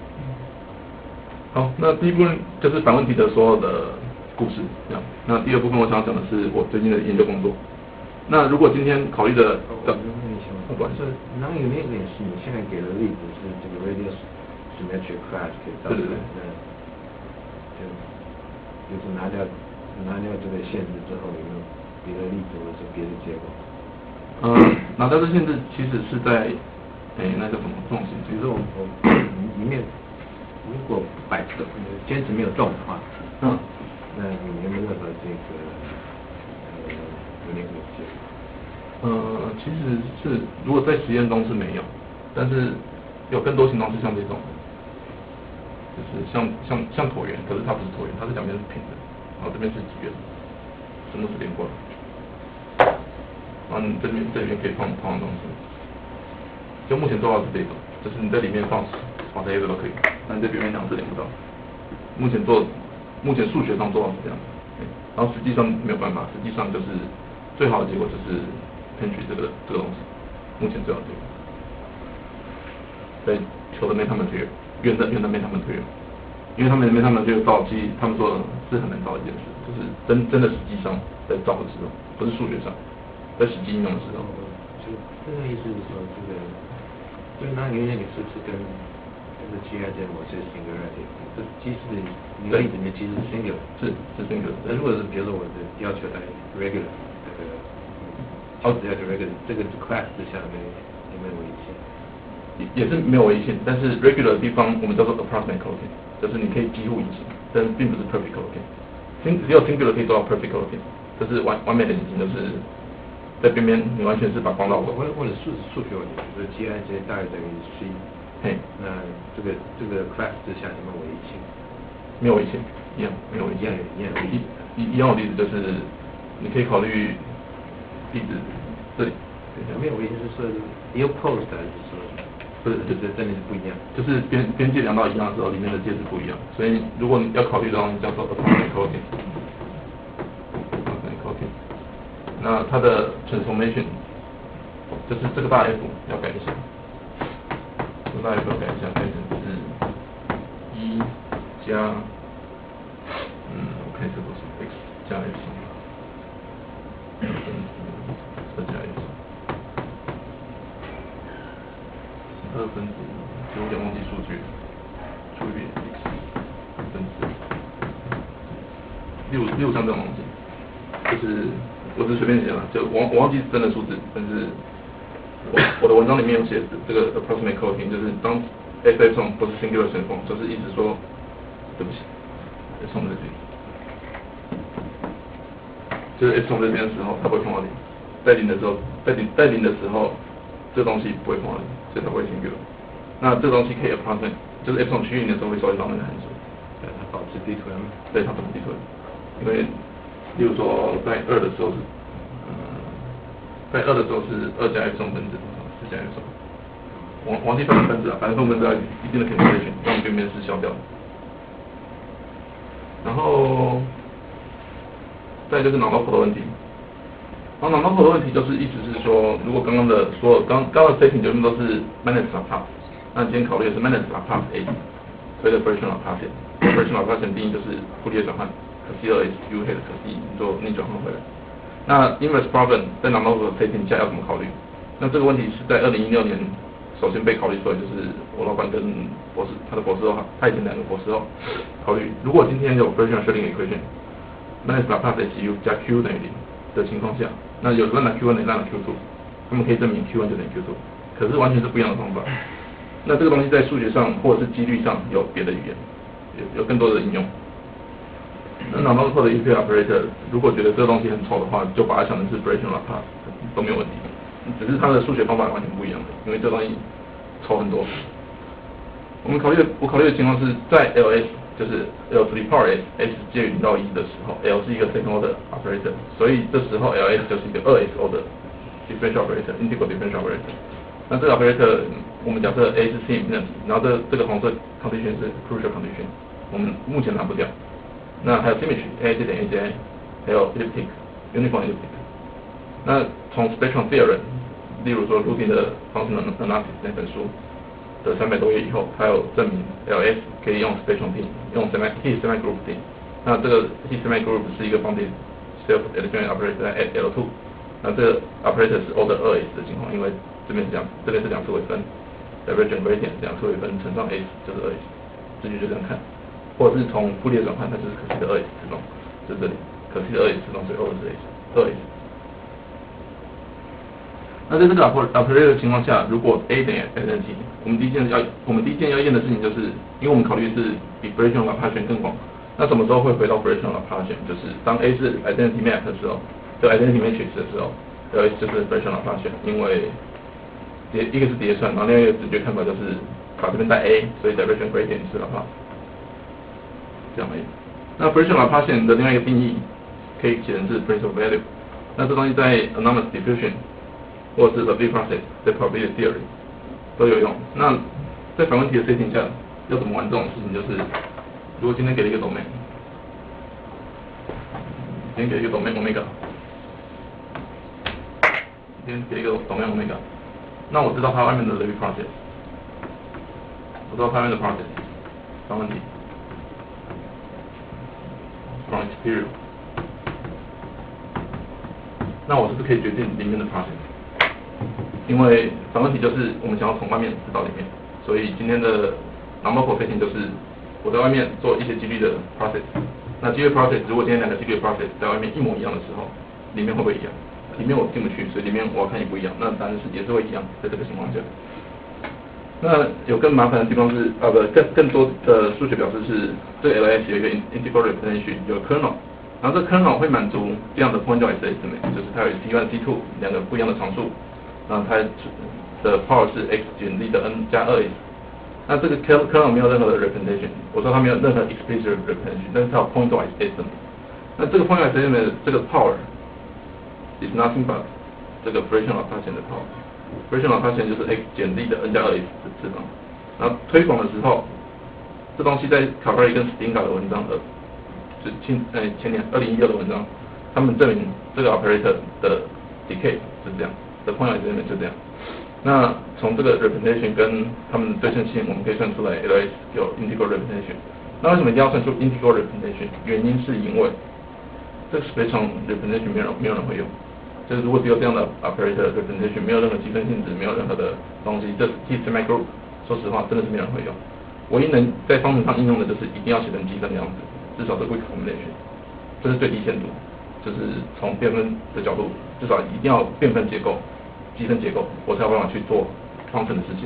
S2: 好，那第一部分就是反问题的所有的故事，这样。那第二部分我想要讲的是我最近的研究工作。那如果今天考虑的，
S1: 我问一下，不管是那有那个也是你现在给的例子是这个 radius symmetric class 可以造出来的，就就是拿掉拿掉这个限制之后，有没有别的例子或者是别的结果？
S2: 呃，拿掉这限制其实是在，诶，那叫什么重型？
S1: 比如说我我里面如果摆这个坚持没有动的话，
S2: 嗯，
S1: 那你有没有任何这个呃有那个结果？
S2: 呃，其实是如果在实验中是没有，但是有更多情况是像这种，就是像像像椭圆，可是它不是椭圆，它是两边是平的，然后这边是几圆，什么是连过来，然后你这边这里面可以放同样的东西，就目前做到是这种，就是你在里面放放这些都可以，但你在表面上是连不到，目前做目前数学上做到是这样，然后实际上没有办法，实际上就是最好的结果就是Pendry这个这个东西，目前最好的结果，在球的 meta material 圆的圆的 meta material， 因为他们的 meta material 造机，他们说是很难造的一件事，就是真真的实际上在造的时候，不是数学上，在实际应用的时候。
S1: 就这个意思是说，这个就那原先你是不是跟跟着 G I 在某些 singularity， 这机制你的例子里面其实是 singular，
S2: 是是 singular。
S1: 那如果是比如说我的要求来 regular 这个哦，只要这个这个 class 之下没有没有违禁。
S2: 也是没有违禁，但是 regular 的地方我们叫做 approximate colocation， 就是你可以几乎隐形，但并不是 perfect colocation。只有 singular 可以做到 perfect colocation， 这是完完美的隐形，就是在边边你完全是把光绕过。
S1: 或者或者数数学问题，就是 G I J 大于等于 C，
S2: 嘿，
S1: 那这个这个 class 之下有没有违禁？
S2: 没有违禁，一样没有违禁，
S1: 一样
S2: 一一一样的例子就是你可以考虑例子这里，
S1: 没有违禁是说 ill post 还是说？不是，就是真的是不一样，
S2: 就是边边界量到一样的时候，里面的界是不一样，所以如果你要考虑的东西叫做 approximate colocation， approximate colocation， 那它的 transformation 就是这个大 F 要改一下，这个大 F 要改一下，改成是一加，嗯，我看这多少 x 加 f 二分之二加 f。二分之，就有点忘记数据，除以 x 分之，例如例如像这种东西，就是我只是随便写了，就我我忘记真的数字，但是我我的文章里面有写这个 approximate colocation， 就是当 f epsilon 不是 singular transform， 就是意思说，对不起 epsilon 这边，就是 epsilon 这边的时候，它不会碰到零，在零的时候，在零在零的时候，这东西不会碰到零。所以它不会 singular， 那这东西可以 approximate， 就是 epsilon 趋于零的时候会收集到那个函数，
S1: 对，它保持低推吗？
S2: 对，它保持低推，因为，例如说在二的时候是，嗯，在二的时候是二加 epsilon 分子，是加 epsilon， 忘忘记分分子啊，反正分分子要一定的 cancellation， 让边边是消掉的。然后，再就是脑脑婆的问题。然后 non-local 的问题就是意思是说，如果刚刚的所有刚刚的 setting 全部都是 Manet Laplace， 那今天考虑的是 Manet Laplace A， 所谓的 Fractional Laplacian。Fractional Laplacian 定义就是傅里叶转换，可西二 h u 黑的可西做逆转换回来。那 inverse problem 在 non-local 的 setting 下要怎么考虑？那这个问题是在二零一六年首先被考虑出来，就是我老板跟博士他的博士后，他以前两个博士后考虑，如果今天有 Fractional Schrödinger equation，Manet Laplace h u 加 q 等于零的情况下。那有让了 Q 一， 也让了 Q 二， 他们可以证明 Q 一 就等于 Q 二， 可是完全是不一样的方法。那这个东西在数学上或者是几率上有别的语言，有有更多的应用。那 non-local 的 imperial operator 如果觉得这个东西很丑的话，就把它想成是 Fractional Laplace 都没有问题，只是它的数学方法完全不一样的，因为这东西丑很多。我们考虑的我考虑的情况是在 L S。就是 L to the power s s 介于零到一的时候 ，L 是一个 second order operator， 所以这时候 L s 就是一个二 S order differential operator，integral differential operator。那这个 operator 我们假设 A 是 C-infinity， 然后这这个红色 condition 是 crucial condition， 我们目前拿不掉。那还有 symmetry，A 等于 A J， 还有 elliptic，uniform elliptic。那从 spectrum theorem， 例如说 Rudin 的 functional analysis 那本书。的三百多页以后，他有证明 L S 可以用 spectrum T， 用 semi T semi group T。那这个 T semi group 是一个 bounded self adjoint operator 在 at L 二。那这个 operator 是 order 二 S 的情况，因为这边是两这边是两次微分 ，divergent gradient 两次微分乘上 S 就是二 S， 直觉就这样看。或者是从傅里叶转换，它就是可西的二 S 自动，就这里可西的二 S 自动，所以二 是 S 二 S。那在这个 operator 的情况下，如果 A 等于 identity， 我们第一件要我们第一件要验的事情就是，因为我们考虑是比 Fractional Laplacian 更广，那什么时候会回到 Fractional Laplacian？ 就是当 A 是 identity map 的时候，就 identity matrix 的时候 ，L S 就是 Fractional Laplacian， 因为叠一个是叠算，然后另外一个直觉看法就是把这边带 A， 所以 divergent gradient 是 Laplace， 这样而已。那 Fractional Laplacian 的另外一个定义可以写成是 principal value， 那这东西在 anomalous diffusion。或者是 the big process 在 probability theory 都有用。那在反问题的 setting 下，要怎么玩这种事情？就是如果今天给了一个 domain， 今天给了一个 domain omega， 今天给了一个 domain omega， 那我知道它外面的 Levi process， 我知道它外面的 process， 反问题 from experience， 那我是不是可以决定里面的 process？因为反问题就是我们想要从外面知道里面，所以今天的 non-local setting 就是我在外面做一些几率的 process， 那几率 process 如果今天两个几率 process 在外面一模一样的时候，里面会不会一样？ 里面我进不去，所以里面我要看也不一样，那答案是也是会一样，在这个情况下。那有更麻烦的地方是，啊不，更更多的数学表示是，这个 L S 有一个 integral representation， 有 kernel， 然后这 kernel 会满足这样的 point wise estimate， 就是它有 C 一 C 二 两个不一样的常数，然后它的 power 是 x 减 z 的 n 加 二 s， 那这个 kernel 没有任何的 representation， 我说它没有任何 explicit representation， 但是它有 point wise estimate， 那这个 point wise estimate 这个 power is nothing but 这个 fraction of Laplacian 的 power。fraction of Laplacian 就是 x 减 z 的 n 加 二 s 的次方，然后推广的时候，这东西在卡巴里跟斯汀卡的文章，呃，就前呃前年二零一六的文章，他们证明这个 operator 的 decay 是这样，的 point estimate 就这样。那从这个 representation 跟他们的对称性，我们可以算出来 L S 有 integral representation。那为什么一定要算出 integral representation？ 原因是因为这个 spectrum representation 没有人没有人会用。就是如果只有这样的 operator representation， 没有任何计算性质，没有任何的东西，这 T-semi group 说实话真的是没有人会用。唯一能在方程上应用的就是一定要写成计算这样子，至少是 weak combination， 这是最低限度，就是从变分的角度，至少一定要变分结构、积分结构，我才有办法去做方程的事情。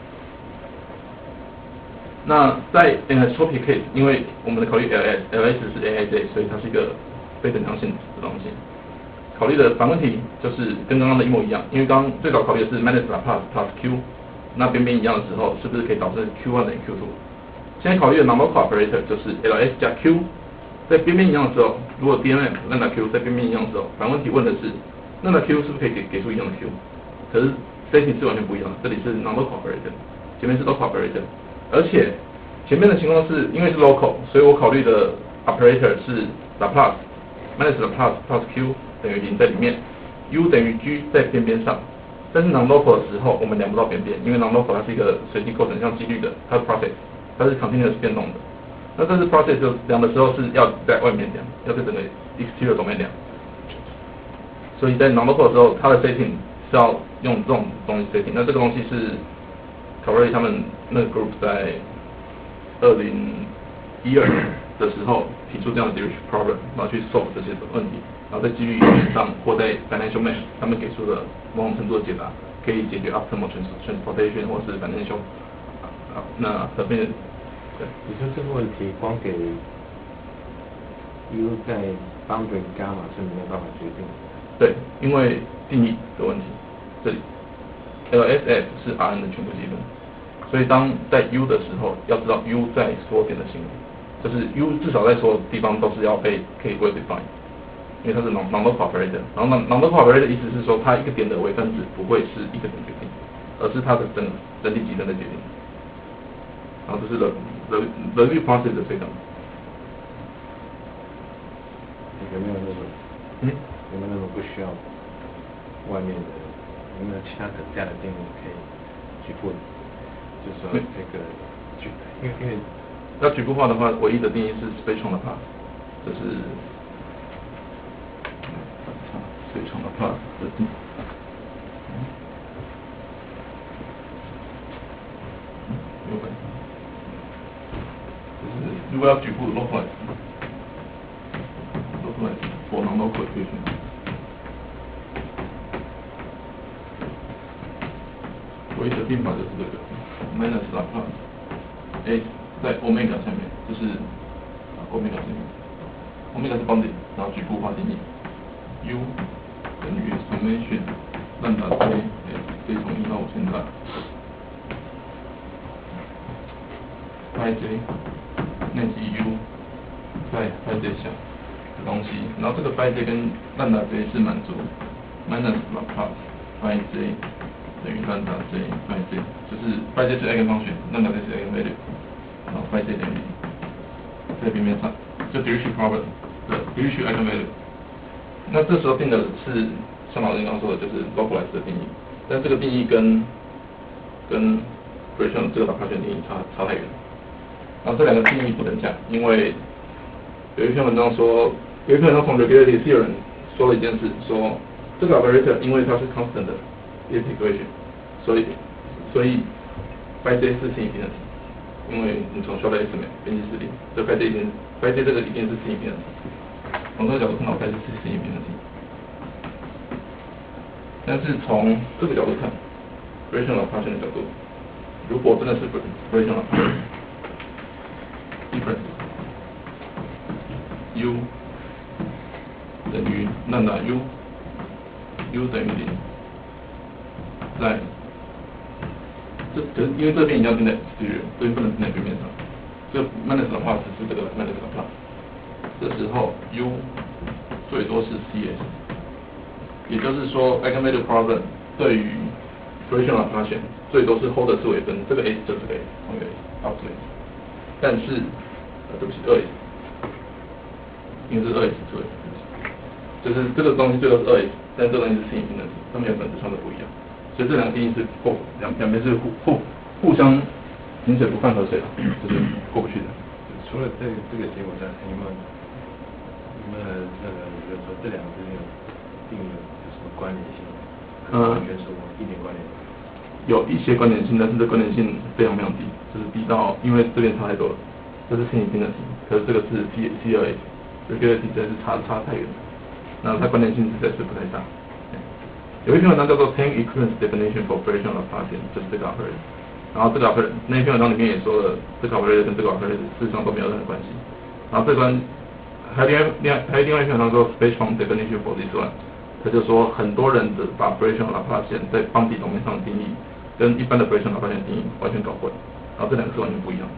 S2: 那在 anisotropic case， 因为我们的考虑 L S，L S 是 A I J， 所以它是一个非等量性质的东西。考虑的反问题就是跟刚刚的一模一样，因为刚刚最早考虑的是 minus Laplace plus Q， 那边边一样的时候，是不是可以导致 Q 一 等于 Q 二？ 现在考虑的 normal operator 就是 L S 加 Q， 在边边一样的时候，如果 D M M 那 Q 在边边一样的时候，反问题问的是那 Q 是不是可以给给出一样的 Q？ 可是 setting 是完全不一样的，这里是 normal operator， 前面是 local operator， 而且前面的情况是因为是 local， 所以我考虑的 operator 是 Laplace minus Laplace plus Q。等于零在里面 ，U 等于 G 在边边上，但是 non-local 的时候我们量不到边边，因为 non-local 它是一个随机构成，像几率的，它是 process， 它是 continuous 变动的。那这是 process 就量的时候是要在外面量，要在整个 exterior domain 量。所以在 non-local 的时候，它的 setting 是要用这种东西 setting。那这个东西是 Cavalli 他们那个 group 在二零一二年的时候提出这样的 derivative problem， 然后去 solve 这些问题。然后在几率语言上或在 financial mesh， 他们给出了某种程度的解答，可以解决 optimal transportation 或是 financial 啊，那这边对。
S1: 你说这个问题光给 U 在 boundary gamma 是没有办法决定的。
S2: 对，因为定义的问题，这里 L S F 是 R N 的全部积分，所以当在 U 的时候，要知道 U 在所有点的行为，就是 U 至少在所有地方都是要被可以 well defined。因为它是 non-local operator， 然后 non-local operator 的意思是说，它一个点的微分子不会是一个点决定，而是它的整整体积分的决定。然后这是 the the the review process 的推导。
S1: 有没有那种？
S2: 嗯？
S1: 有没有那种不需要外面的？有没有其他可加的定义可以局部的？就是说这个局，因为因为
S2: 要局部化的话，唯一的定义是 spectrum 的 path， 这是。非常的 plus 的定义，有本，就是如果要局部 localize localize for non-local equation， 唯一的定法就是这个 minus Laplace a 在 omega 下面，就是 omega 下面 ，omega 是 bounded， 然后局部化定义 u。等于 summation lambda j， 可以从一到无限大 phi j 内积 u 在 phi j 下的东西，然后这个 phi j 跟 lambda j 是满足 minus Laplace phi j 等于 lambda j phi j， 就是 phi j 是 eigenfunction， lambda j 是 eigenvalue， 然后 phi j 等于在边边上，就 derivative problem 的 derivative eigenvalue。那这时候定的是像老师刚刚说的，就是 localize 的定义，但这个定义跟跟 Gresham 这个Laplacian定义差差太远了。然后这两个定义不等价，因为有一篇文章说，有一篇文章从 Regularity Theorem 说了一件事，说这个 operator 因为它是 constant 的 integration， 所以所以 phi j 是 infinity， 因为你从 Schwager estimate 边际是零，这 phi j 一定 phi j 这个一定是 infinity。从这个角度看到，该是 C 一 平的 T。 但是从这个角度看 ，variation of partition 的角度，如果真的是 variation of partition difference u 等于 lambda u，u 等于零，在这可是因为这边一定要定在 exterior， 这边不能定在边面上。这个 minus 的话只是这个 minus 的 plus， 这时候 u 最多是 cs， 也就是说 eigenvalue problem 对于 variation of partition 最多是 hold 四维分，这个 s 就是这个 s， 同一个 s， 好对。但是呃对不起二 s， 因为是二 s 四维分，就是这个东西最多是二 s， 但这个东西是 sin infinity， 它们有本质上的不一样。所以这两个定义是过两两边是互互互相井水不犯河水了，就是过不去的。
S1: 除了这这个结果上，有没有有没有那个比如说这两个之间有定有有什么关联性？
S2: 嗯，
S1: 完全是一点关联没
S2: 有。有一些关联性，但是这关联性非常非常低，就是低到因为这边差太多了，这是 sin infinity， 可是这个是 C C 二 S， 这个 实在是差差太远了，那它关联性实在是不太大。有一篇文章叫做 Tank Equivalence Definition for Operation of Partition， 就是这个 operator。然后这个 operator 那一篇文章里面也说了，这个 operator 跟这个 operator 事实上都没有任何关系。然后这关还有另外另外还有另外一篇文章说 Spectrum Definition for this one， 他就说很多人的把 Operation of Partition 在邦比总面上的定义跟一般的 Operation of Partition 定义完全搞混，然后这两个是完全不一样的。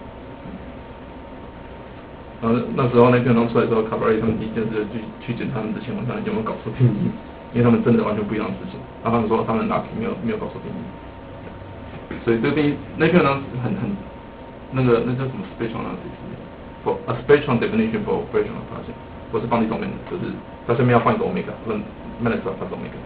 S2: 然后那时候那篇文章出来之后 ，Cabaret 他们第一件事去去检查他们之前文章有没有搞错定义。因为他们真的完全不一样的事情，然后他们说他们 lucky 没有没有搞错定义，所以这个定义那篇文章很很那个那叫什么 spectrum analysis，for a spectrum definition for operation of partition， 不是邦迪总面的，就是它下面要换一个 omega， 不能 minus 它是 omega。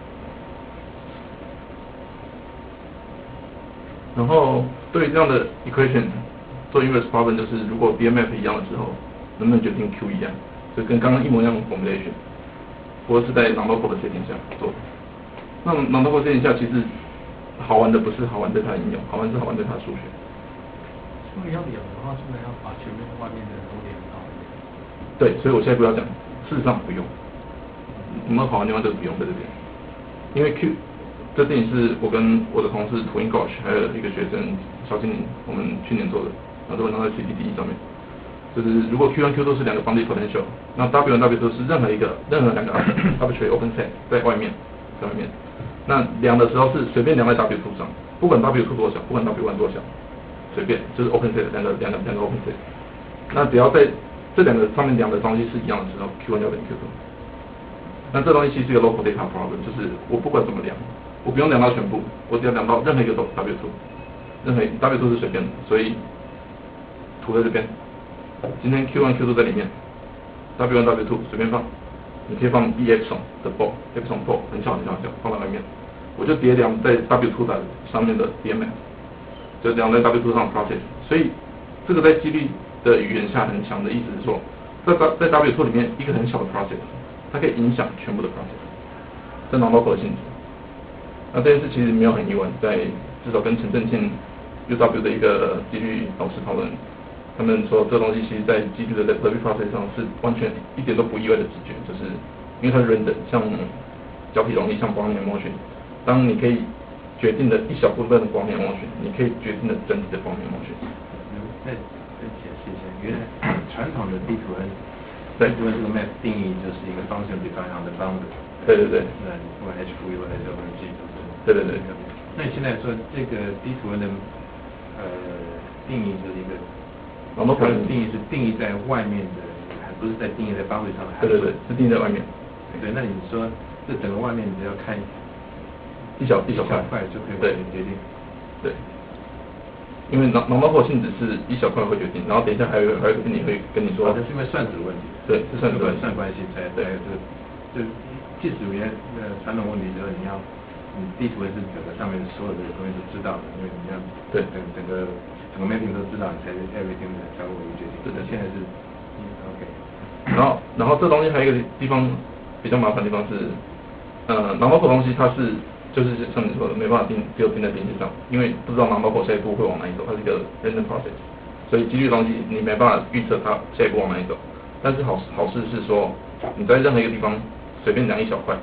S2: 然后对于这样的 equation 做 inverse problem， 就是如果 B M F 一样的时候，能不能决定 Q 一样，就跟刚刚一模一样的 formulation。或者是在 non-local 的 setting 下做，那 non-local setting 下其实好玩的不是好玩对它的应用，好玩是好玩对它的数学。
S4: 如果要量的话，是不是要把前面外面的都量到？
S2: 对，所以我现在不要讲，事实上不用，我们好玩地方就是不用在这边，因为 Q 这电影是我跟我的同事涂英 Gosh 还有一个学生小精灵，我们去年做的，然后这文章在 C P D E 上面。就是如果 Q one Q two 是两个 boundary potential， 那 W one W two 是任何一个任何两个 arbitrary open set 在外面，在外面，那量的时候是随便量在 W two 上，不管 W two 多小，不管 W one 多小，随便就是 open set 两个两个两个 open set， 那只要在这两个上面量的东西是一样的时候 ，Q one 就等于 Q two。那这东西其实是一个 local data problem， 就是我不管怎么量，我不用量到全部，我只要量到任何一个 W two， 任何 W two 是随便的，所以涂在这边。今天 Q one Q two 在里面 ，W one W two 随便放，你可以放 E epsilon 的 ball，epsilon ball 很小很小很小，放在外面，我就叠量在 W two 的上面的 D M F， 就量在 W two 上的 process， 所以这个在几率的语言下很强的意思是说，在在 W two 里面一个很小的 process， 它可以影响全部的 process， 这 non-local 的性质。那这件事其实没有很意外，在至少跟陈正庆 U W 的一个几率导师讨论。他们说这东西其实在几率的 Levy process 上是完全一点都不意外的直觉，就是因为它是 random， 像胶皮容易像光年 motion， 当你可以决定的一小部分的光年 motion， 你可以决定的整体的光年 motion。
S1: 再再解释一下，原来传统的地图 N，
S2: 对，
S1: 地图 N 这个 map 定义就是一个 function defined on the boundary。
S2: 对对对。
S1: 那不管 H 负一或者 H 负 G 都是。
S2: 对对对。
S1: 那你现在说这个地图 N 的呃定义就是一个。
S2: 然后可能
S1: 定义是定义在外面的，还不是在定义在boundary上的。
S2: 对对对，是定义在外面。
S1: 对，那你说这整个外面你只要看
S2: 一小一小块
S1: 就可以完全决定。
S2: 对。因为 non-local 性质是一小块会决定，然后等一下还有还有一个你会跟你说。
S1: 这是因为算子的问题。
S2: 对，是算子问题。
S1: 算关系才才有这个，就即使原来呃传统问题之后，你要你地图是整个上面所有的东西都知道的，因为你要
S2: 对
S1: 整整个。整个 mapping 都知道，你才 everything 才会决定。
S2: 对的，
S1: 现在是 OK。
S2: 然后，然后这东西还有一个地方比较麻烦的地方是，呃 non-local 东西它是就是像你说的没办法定，只有定在边界上，因为不知道 non-local 下一步会往哪里走，它是一个 random process， 所以几率的东西你没办法预测它下一步往哪里走。但是好好事是说，你在任何一个地方随便量一小块，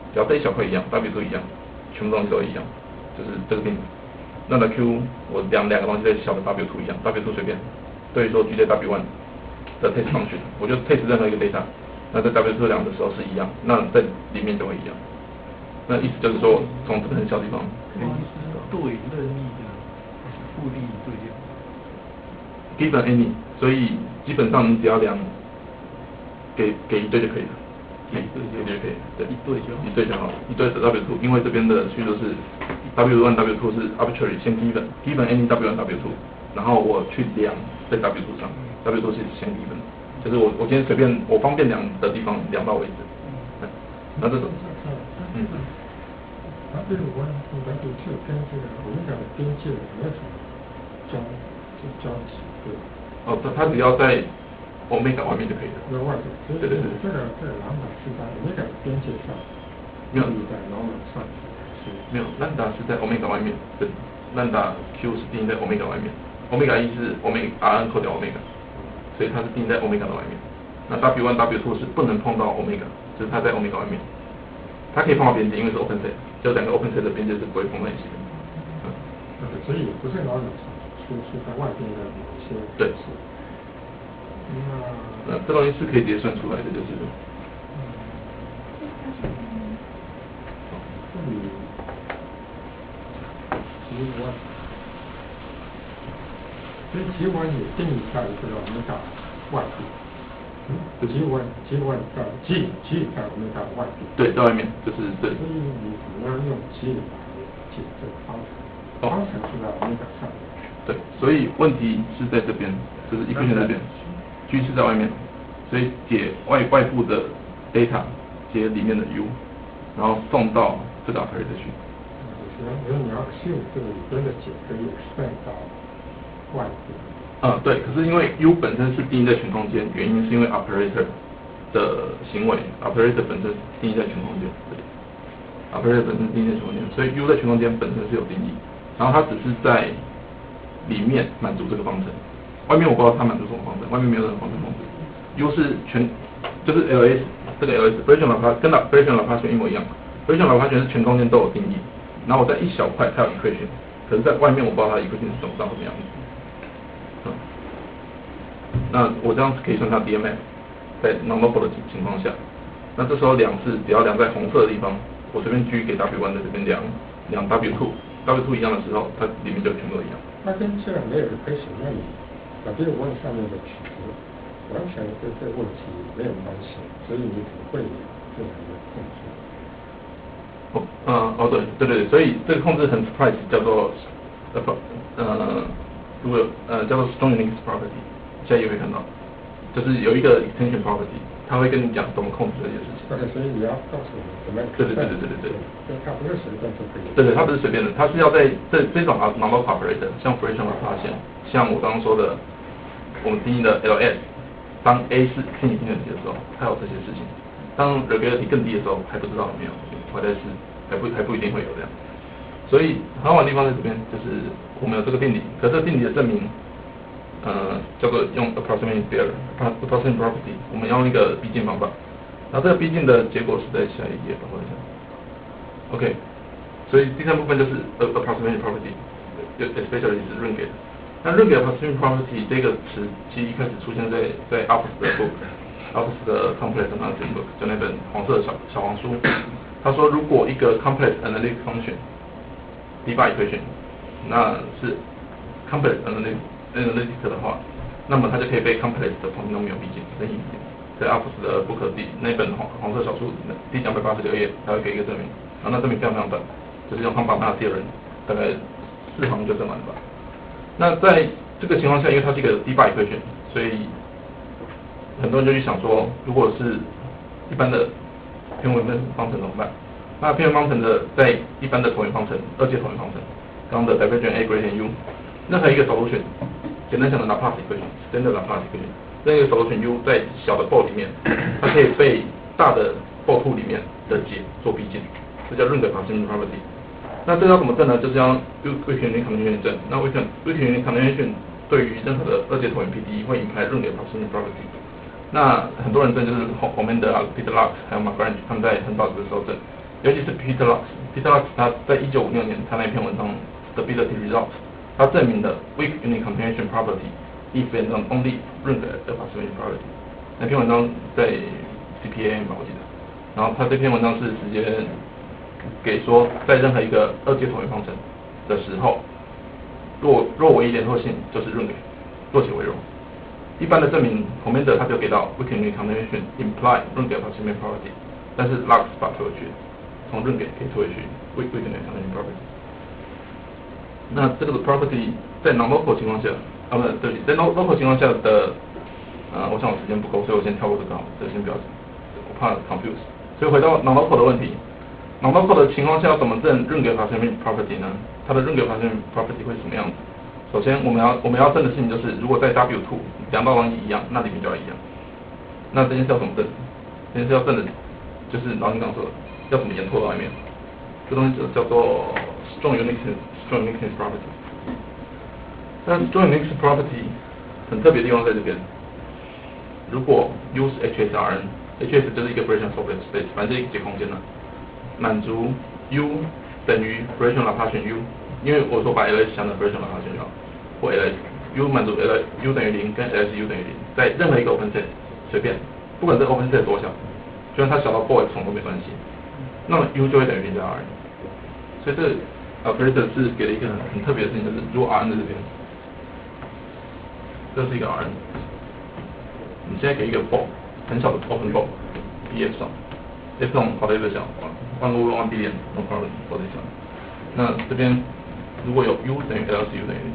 S2: 只要这一小块一样 ，W two 一样，全部东西都一样，就是这个定理。那么 Q 我量两个东西在小的 W two 一样 ，W two 随便，对于说 G J W one 的 test function， 我就 test 任何一个 data， 那在 W two 量的时候是一样，那在里面就会一样。那意思就是说，从这个很小地方，
S4: 可以是对任意的，还是复利对量
S2: given any， 所以基本上你只要量给给一对就可以了，给一对就可以，对，
S4: 一对就好
S2: 一对就好，一对的 W two， 因为这边的叙述是 W one W two 是 arbitrary 先 given given any W one W two， 然后我去量在 W two 上 ，W two 是先 given， 就是我我今天随便我方便量的地方量到为止，嗯，那这种，嗯。
S3: W one 和 W two 跟这个我们讲的边界有没有什么交交集？对。
S2: 哦，它它只要在 omega 外面就可以了。
S3: 在外面。所以
S2: 对对对。
S3: 这个这个朗达是在 omega 的边界上，
S2: 没有。
S3: 在 normal 上是。
S2: 没有，兰达是在 omega 外面，对，兰达 Q 是定义在 omega 外面 ，omega 一是 omega Rn 扣掉 omega， 所以它是定义在 omega 的外面。那 W one W two 是不能碰到 omega， 就是它在 omega 外面。它可以碰到边界，因为是 open set， 就两个 open set 的边界是不会碰在一起的。
S3: 嗯，所以不是老远出是在外边的某些。
S2: 对。
S3: 那
S2: 那这东西是可以直接算出来的，就是。
S3: 嗯。这里 G one， 所以 G one 也定义在这个我们讲外部。G one G one 在 G G 在我们讲外部。
S2: 对，在外面就是对。
S3: 所以你怎么样用 G 来解这个方程？方程是在我们讲上面。
S2: 对，所以问题是在这边，就是 equation 这边 ，G 是在外面，所以解外外部的 data 解里面的 U， 然后送到这个 operator 去。
S3: 因为你要 assume 这个里边的解可以 extend 到外部。
S2: 啊、嗯，对，可是因为 U 本身是定义在全空间，原因是因为 operator 的行为 ，operator 本身定义在全空间，对 ，operator 本身定义在全空间，所以 U 在全空间本身是有定义，然后它只是在里面满足这个方程，外面我不知道它满足什么方程，外面没有任何方程控制 ，U 是全就是 L S 这个 L S Fraction Laplacian 跟 Fraction Laplacian 一模一样 ，Fraction Laplacian 是全空间都有定义，然后我在一小块它有 equation， 可是在外面我不知道它的 equation 是怎么长什么样子。嗯，那我这样子可以算它 D M F， 在 non-local 的情况下，那这时候量是只要量在红色的地方，我随便 G 给 W one 在这边量量 W two， W two 一样的时候，它里面就全部都一样。
S3: 它跟这样没有 equation， 那你 W one 上面的曲折完全跟这个问题没有关系，所以你不会有这样的控制。
S2: 哦，嗯，哦对对对，所以这个控制很 surprise， 叫做呃不呃。如果呃叫做 strong uniqueness property， 现在也会看到，就是有一个 extension property， 它会跟你讲怎么控制这些事情。
S3: 对，所以你要告诉我怎么。
S2: 对对对对对对对。
S3: 所以它不是随便就可以。
S2: 对对，它不是随便的，它是要在这这种 normal operator， 像 Fraction Laplacian，像我刚刚说的，我们定义的 L S， 当 A 是偏离平等级的时候，它有这些事情；当 regularity 更低的时候，还不知道有没有，或者是还不还不一定会有这样。所以好玩的地方在这边，就是我们有这个定理，可这个定理的证明，呃，叫做用 approximation theorem，approximation property， 我们要用一个逼近方法，然后这个逼近的结果是在下一页，帮我一下。OK， 所以第三部分就是 approximation property，especially 是润给的。那润给 approximation property 这个词，其实一开始出现在在 Alphys 的 book，Alphys 的 complex analysis book， 就那本黄色的小小黄书，他说如果一个 complex analytic function D bar equation， 那是 complex analytic 的话，那么它就可以被 complex 的 polynomial 逼近任意逼近。在 Alphys 的 book 第那本黄黄色小书第两百八十六页，它会给一个证明，然后那证明非常非常短，就是用康巴纳第二人，大概四行就证完了吧。那在这个情况下，因为它是一个 D bar equation， 所以很多人就去想说，如果是一般的偏微分方程怎么办？那偏微方程的在一般的椭圆方程、二阶椭圆方程，刚刚的 divergent A greater than U， 任何一个 solution， 简单讲的 Laplace equation，standard Laplace equation， 任何一个 solution U 在小的 ball 里面，它可以被大的 ball two 里面的解做逼近，这叫润格 approximation property。那这要怎么证呢？就是要 Weak-Unique Combination 证。那 Weak-Unique Combination 对于任何的二阶椭圆 P D E 会引开润格 approximation property。那很多人证就是 Homander 啊、Peter Lux 还有 Magrange 他们在很早的时候证。 尤其是 Peter Lux，Peter Lux 他在一九五六年他那篇文章 Stability Results， 他证明了 weak unit combination property if and only 认可 approximation property。那篇文章在 C P A M 吧，我记得。然后他这篇文章是直接给说，在任何一个二阶同位方程的时候，若若为联合性就是认给，若且为弱。一般的证明 ，Commander 他就给到 weak unit combination imply 认给 approximation property， 但是 Lux 把推回去，从认给可以推回去 weak weak unit combination property。那这个 property 在 non-local 情况下，啊不对，在 local 情况下的，呃，我想我时间不够，所以我先跳过这个，这个先不要讲，我怕 confuse。所以回到 non-local 的问题 ，non-local 的情况下要怎么证认给 approximation property 呢？它的认给 approximation property 会是什么样子？首先我们要我们要证的事情就是，如果在 W 二 两道东西一样，那里面就要一样。那这件事要怎么证？这件事要证的，就是老师刚说的，要怎么延拓到外面？这东西叫做 strong uniqueness strong uniqueness property。但 strong uniqueness property 很特别的地方在这边。如果 U 是 H S R N，H S 就是一个 Fraction Sorbet space， 反正一个解空间了，满足 U 等于 Fraction Laplacian U， 因为我说把 L S 想成 Fraction Laplacian 就好，或 L S U 满足 L U 等于零跟 L S U 等于零，在任何一个 open set 随便，不管这个 open set 多小，就算它小到 four x 都没关系，那么 U 就会等于零加 R N。所以这个 operator 是给了一个很特别的事情，就是如果 R N 在这边，这是一个 R N， 你现在给一个 ball 很小的 open ball E F 上 ，F 上跑到一个小 one over one billion no problem 跑在上，那这边如果有 U 等于 L S U 等于零，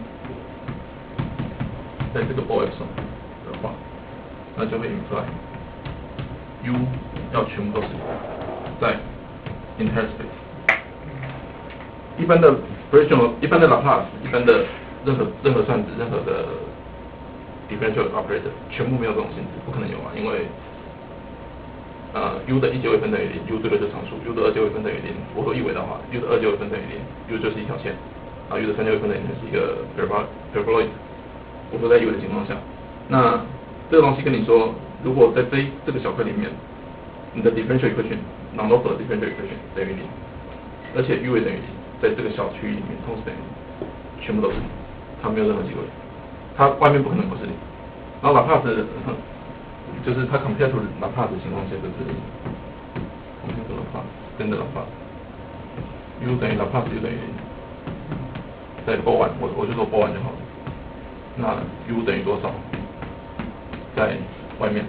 S2: 在这个 ball F 上的话，那就会 imply U 要全部都是在 interior space。一般的 fractional 一般的 Laplace 一般的任何任何算子任何的 differential operator 全部没有这种性质，不可能有啊，因为呃 U 的一阶位分等于零 ，U 这个是常数 ，U 的二阶位分等于零，我说一维的话 ，U 的二阶位分等于零 ，U 就是一条线，啊 U 的三阶位分等于零是一个 paraboloid， 我说在一维的情况下，那这个东西跟你说，如果在这这个小块里面，你的 differential equation non-local 的 differential equation 等于零，而且 U 也等于零。在这个小区域里面，同时等于全部都是零，它没有任何机会，它外面不可能不是零。然后 Laplace 就是它 compare to Laplace 的情况下，就是 compare to Laplace 跟着 Laplace，U 等于 Laplace U 等于零，在波完我我就说波完就好了。那 U 等于多少？在外面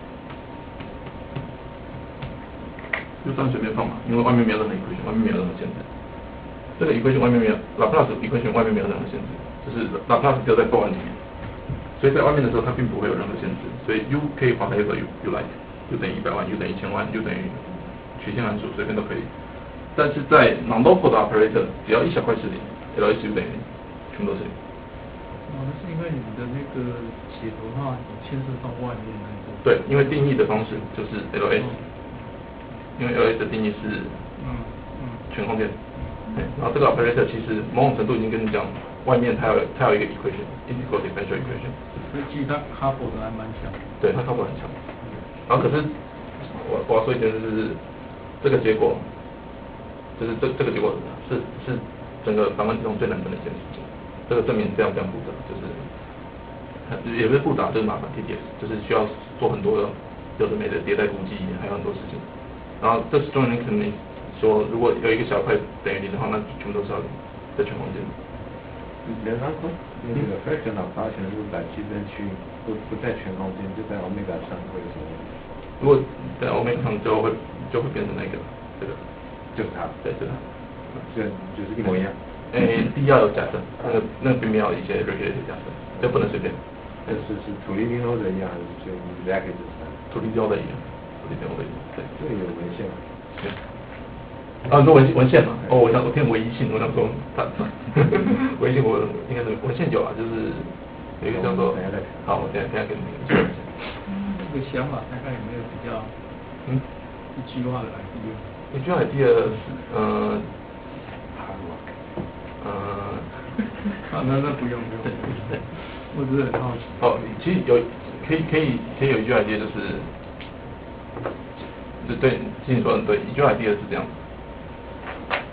S2: ，U 这样随便放嘛，因为外面没有任何 equation， 外面没有任何限制。这个 equation 外面没有 Laplace equation 外面没有任何限制，就是 Laplace 只有在波完里面，所以在外面的时候它并不会有任何限制，所以 U 可以划开一个 U U like U 等于一百万 U 等于一千万 U 等于曲线函数随便都可以，但是在 non-local 的 operator 只要一小块是零 L S U 等于零，全部都是零。
S4: 哦，那是因为你的那个解读的话，有牵涉到外面那个。
S2: 对，因为定义的方式就是 L S，、嗯、因为 L S 的定义是
S4: 嗯嗯
S2: 全空间。对，然后这个 operator 其实某种程度已经跟你讲，外面它有它有一个 equation，integral differential equation。
S4: 所以其实它 couple 的还蛮强。
S2: 对，它 couple 很强。然后可是我我要说一点就是，这个结果，就是这这个结果是是整个反问题中最难证的一件事情。这个证明非常非常复杂，就是也不是复杂，就是麻烦 T T S， 就是需要做很多的有的没的迭代估计，还有很多事情。然后这是中间肯定。说如果有一个小块等于零的话，那全部都是要零，在全空间。
S1: 联邦空那个 fraction of Laplace 如果把基分区不不在全空间，就在 omega 上会有什么问题？
S2: 如果在 omega 上就会就会变成那个这个，
S1: 就是它，
S2: 对，是它，
S1: 这就是一模一样。
S2: 诶，第一要有假设，那个那个并没有一些 regulated 假设，这不能随便。
S1: 但是是土地零欧的一样，还是就 exactly 就是它？
S2: 土地标的一样，土地标的一样，对。
S1: 这个有文献吗？
S2: 对。啊，你说文文献嘛？哦，我想我听唯一性，我想说他唯一性我应该是文献有啊，就是有一个叫做，好，我等下等下给你们讲一下。
S4: 这个想法大概有没有比较嗯一句话的 idea？
S2: 一句话 idea 是呃，呃，
S4: 啊，那那不用不用，我只是很好奇。
S2: 哦，其实有可以可以可以有一句 idea 就是，就对，其实你说的对，一句 idea 是这样。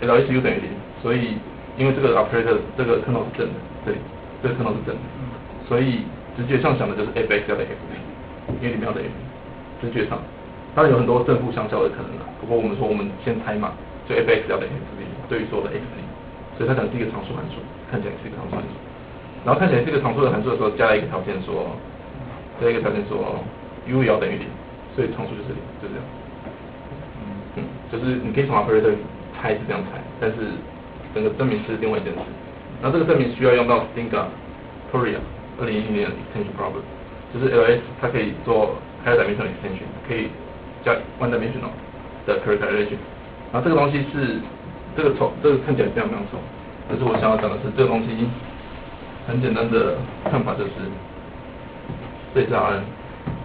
S2: L S U 等于零，所以因为这个 operator 这个 kernel 是正的，这里这个 kernel 是正的，所以直觉上想的就是 f x 要等于 f 零，因为里面要等于零，直觉上，当然有很多正负相交的可能了，不过我们说我们先猜嘛，就 f x 要等于 f 零，对于所有的 x 零，所以它可能是一个常数函数，看起来是一个常数函数，然后看起来是一个常数的函数的时候，加了一个条件说，加一个条件说 u 也要等于零，所以常数就是零，就这样。嗯，就是你可以从 operator 猜是这样猜，但是整个证明是另外一件事。那这个证明需要用到 Stinga、Puria 二零一零年的 extension problem， 就是 L S 它可以做 higher dimensional extension， 可以加 one dimensional 的 characterization。然后这个东西是这个丑，这个看起来非常非常丑，但是我想要讲的是这个东西很简单的看法就是，这里是 R N，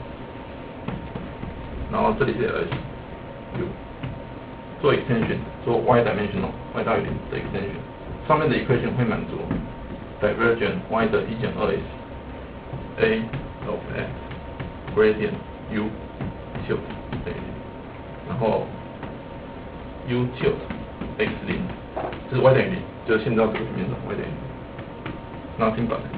S2: 然后这里是 L S U。做 extension， 做 y dimensional y 大于零的 extension， 上面的 equation 会满足 divergent y 的一减二 s a of x gradient u tilt 等于零，然后 u tilt x 零，这是 y 等于零，就是现在这个平面上 y 等于零 ，nothing but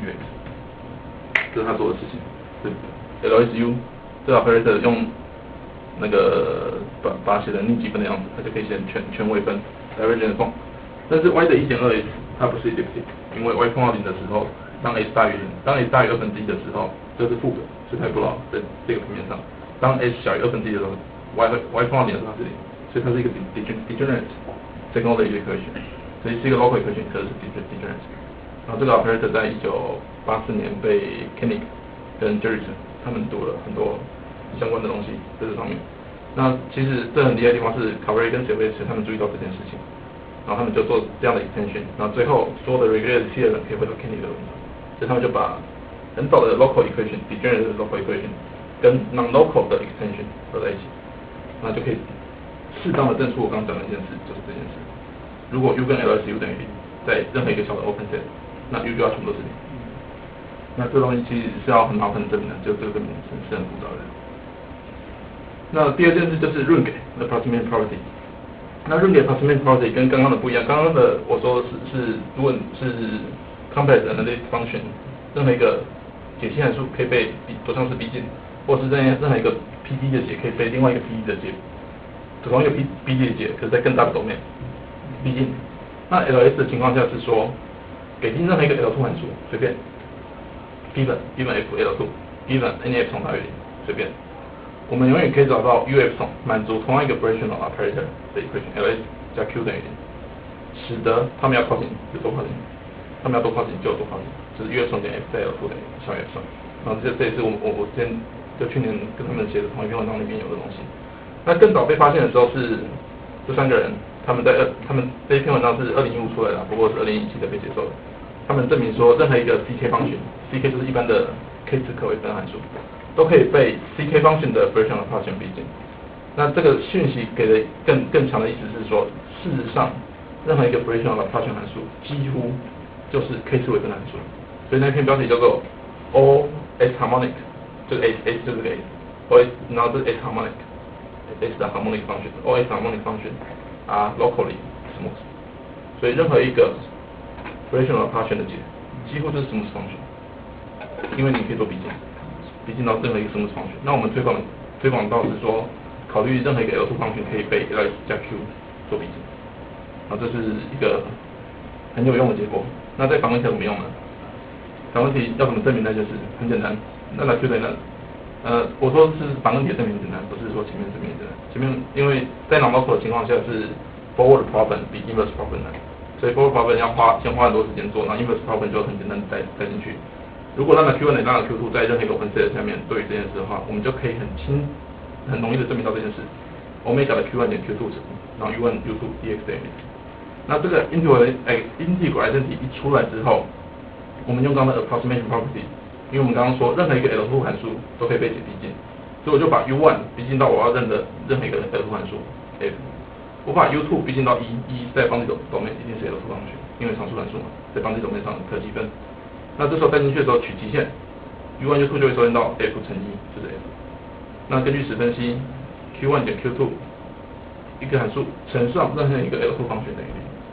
S2: ux， 这是他做的事情。对 ，L S U 这个 operator 用那个把把它写成逆积分的样子，它就可以写成全全微分 divergent form。但是 y 的一减二 s 它不是 elliptic， 因为 y 碰到零的时候，当 s 大于零，当 s 大于二分之一的时候，这是负的，所以它不老在这个平面上。当 s 小于二分之一的时候 ，y y 碰到零的时候它是零，所以它是一个 degenerate second order equation， 所以是一个 local equation， 可是是 degenerate。然后这个 operator 在一九八四年被 Koenig 跟 Jurison 他们读了很多相关的东西在这上面。那其实这很厉害的地方是 Cavalry 跟 Silvestri 他们注意到这件事情，然后他们就做这样的 extension， 然后最后所有的 regulated theorem 可以回到 Koenig 的文章，所以他们就把很早的 local equation degenerate local equation 跟 non-local 的 extension 合在一起，那就可以适当的证出我刚刚讲的一件事，就是这件事。如果 U 跟 L S U 等于零，在任何一个小的 open set， 那 U 就要全部都是零。那这东西其实是要很麻烦的证明的，就这个证明是是很复杂的。那第二件事就是润给 approximate property。那润给 approximate property 跟刚刚的不一样，刚刚的我说是是如果是 complex analytic function， 任何一个解析函数可以被多项式逼近，或是任任何一个 P D 的解可以被另外一个 P D 的解，同一个 P P D 的解，可是在更大的 domain 逼近。那 L S 的情况下是说，给定任何一个 L 二 函数，随便 given given f L 二 given any epsilon 大于零，随便。我们永远可以找到 U epsilon 满足同样一个 operational operator 的 equation L S 加 Q 等于零，使得他们要靠近就多靠近，他们要多靠近就有多靠近，就是 U epsilon 减 F 在 L 二 等于小于 epsilon。然后这这也是我我我之前就去年跟他们写的同一篇文章里面有的东西。那更早被发现的时候是这三个人，他们在二他们这一篇文章是二零一五出来的，不过是二零一七才被接受的。他们证明说，任何一个 C K 方程 ，C K 就是一般的 K 次可微分函数，都可以被 C K 方程的 operational function 逼近。那这个讯息给的更更强的意思是说，事实上，任何一个 operational function 函数几乎就是 K 次微分函数。所以那篇标题叫做 O S harmonic， 就是 S S 就是这个 S，O S 然后是 S harmonic，S 的 harmonic function，O S harmonic function 啊 locally smooth。所以任何一个 operational function 的解，几乎就是 smooth function， 因为你可以做逼近，逼近到任何一个 smooth function。那我们推广推广到是说，考虑任何一个 L 二 function 可以被 L S 加 Q 做逼近，啊，这是一个很有用的结果。那在访问题怎么用呢？访问题要怎么证明那件事？很简单，那来 Q 等于那，呃，我说是访问题的证明很简单，不是说前面证明的。前面因为在 non-local 的情况下是 forward problem 比 inverse problem 难。所以 forward problem 要花先花很多时间做，然后 inverse problem 就很简单带带进去。如果让它 Q 一 让它 Q 二 在任何一个 open set 下面对于这件事的话，我们就可以很轻、很容易的证明到这件事。omega 的 Q 一 减 Q 二 乘，然后 U 一 U 二 dx 等于零。那这个 integral 哎 integral identity 一出来之后，我们用刚刚的 approximation property， 因为我们刚刚说任何一个 L 二 函数都可以被解逼近，所以我就把 U 一 逼近到我要认的任何一个 L 二 函数 f。我把 U 二 逼近到一，一在方程 domain 一定是 L 二 方程，因为常数函数嘛，在方程 domain 上可积分。那这时候带进去的时候取极限 ，U 一 U 二 就会收敛到 f 乘一，就是 f。那根据史分析 ，Q 一 减 Q 二 一个函数乘上任何一个 L 二 方程等于零。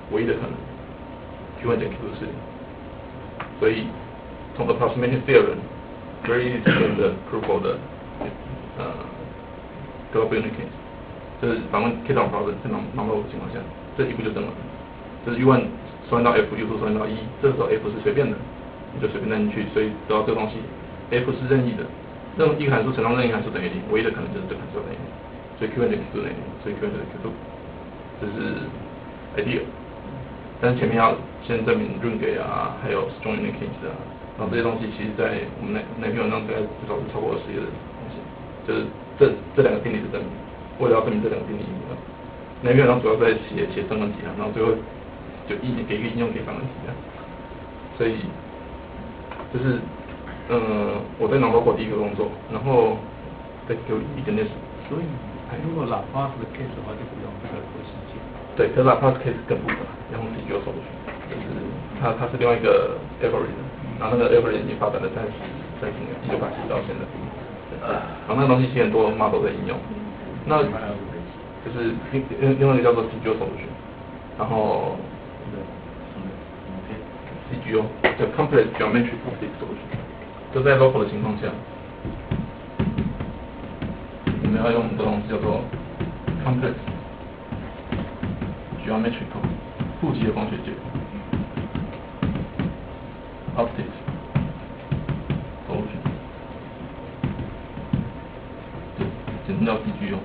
S2: 唯一的可能 Q 一减 Q 是零。所以从 approximation theorem very easy to get the proof of the 呃 global unit case， 就是访问 K 档 problem 在 normal 的情况下，这一步就证了。就是 U 一 收到 F， U 二 收到一，这时候 F 是随便的，你就随便带进去，所以得到这个东西 F 是任意的，任一个函数乘上任意函数等于零，唯一的可能就是这个函数等于零，所以 Q 一 等于 Q 二等于零，所以 Q 一 等于 Q 二，这是 idea。但是前面要先证明润给啊，还有 strong unit case 啊，然后这些东西其实在我们那那篇文章大概至少是超过二十页的东西，就是这这两个定理的证明，为了要证明这两个定理，那篇文章主要在写写申论题啊，然后最后就一给一个应用给反问题啊，所以就是呃我在脑包过第一个工作，然后再给我一点点，
S4: 所以如果喇叭的 case 的话，就不用这个核心键。
S2: 对，可是 Laplace case 更复杂，要用 C G O 手续，就是它它是另外一个 algorithm， 然后那个 algorithm 已经发展了三十三十年，一九八七到现在，然后那个东西其实很多 model 在应用，那就是另另另外一个叫做 C G O 手续，然后 C G O 叫 Complex Geometric Optic Solution， 就在 local 的情况下，我们要用的东西叫做 Complex Geometrical 复集的光学结构 Optics Solution， 就简称叫 C G O。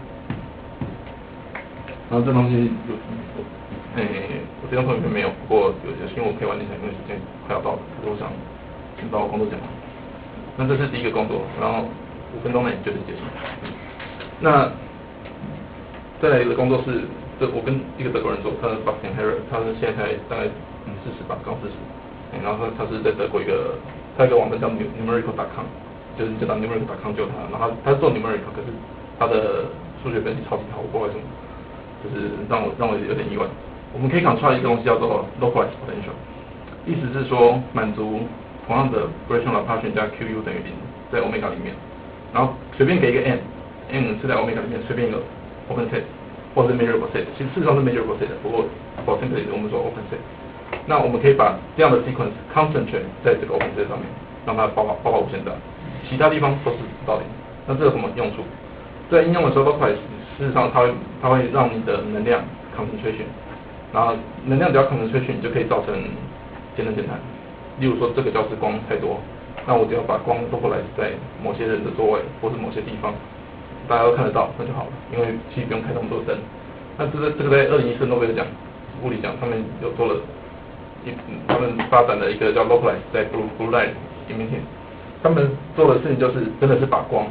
S2: 然后这东西有，诶、欸，我这张投影片没有，不过有有新我可以晚点讲，因为时间快要到了，可是我想先把我工作讲完。那这是第一个工作，然后五分钟内就是结束。那再来一个工作是。这我跟一个德国人做，他是 Bastian Herer， 他是现在才大概嗯四十吧，刚四十，然后他他是在德国一个，他有一个网站叫 numerical 点 com， 就是你就打 numerical 点 com 就他，然后他他是做 numerical， 可是他的数学分析超级好，我不知道为什么，就是让我让我有点意外。我们可以 control 一个东西叫做 localized potential， 意思是说满足同样的 Gratian Laplacian 加 Q U 等于零在 omega 里面，然后随便给一个 n，n 是在 omega 里面随便一个 open set。或者是 measurable set， 其实事实上是 measurable set， 不过 for simplicity 我们说 open set。那我们可以把这样的 sequence concentrate 在这个 open set 上面，让它包包括无限大，其他地方都是到零。那这有什么用处？在应用的时候 localize 事实上它会它会让你的能量 concentration， 然后能量只要 concentration 就可以造成节能减碳。例如说这个教室光太多，那我只要把光 localize 在某些人的座位或是某些地方。大家都看得到，那就好了，因为其实不用开那么多灯。那这个这个在二零一四诺贝尔奖物理奖，他们有做了一，他们发展了一个叫 localize 在 blue blue light emitting， 他们做的事情就是真的是把光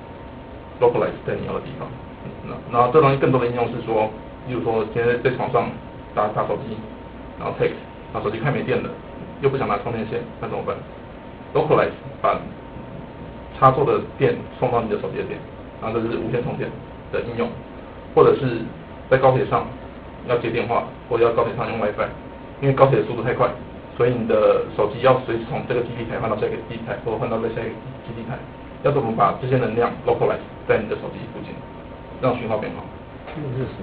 S2: localize 在你要的地方。然后这东西更多的应用是说，例如说现在在床上打打手机，然后 text， 然后手机快没电了，又不想拿充电线，那怎么办 ？localize 把插座的电送到你的手机的电。然后这是无线充电的应用，或者是在高铁上要接电话，或者要高铁上用 WiFi， 因为高铁的速度太快，所以你的手机要随时从这个基地台换到下一个基地台，或者换到再下一个基地台，要怎么把这些能量 localize 在你的手机附近，让讯号变好。
S1: Q 是什么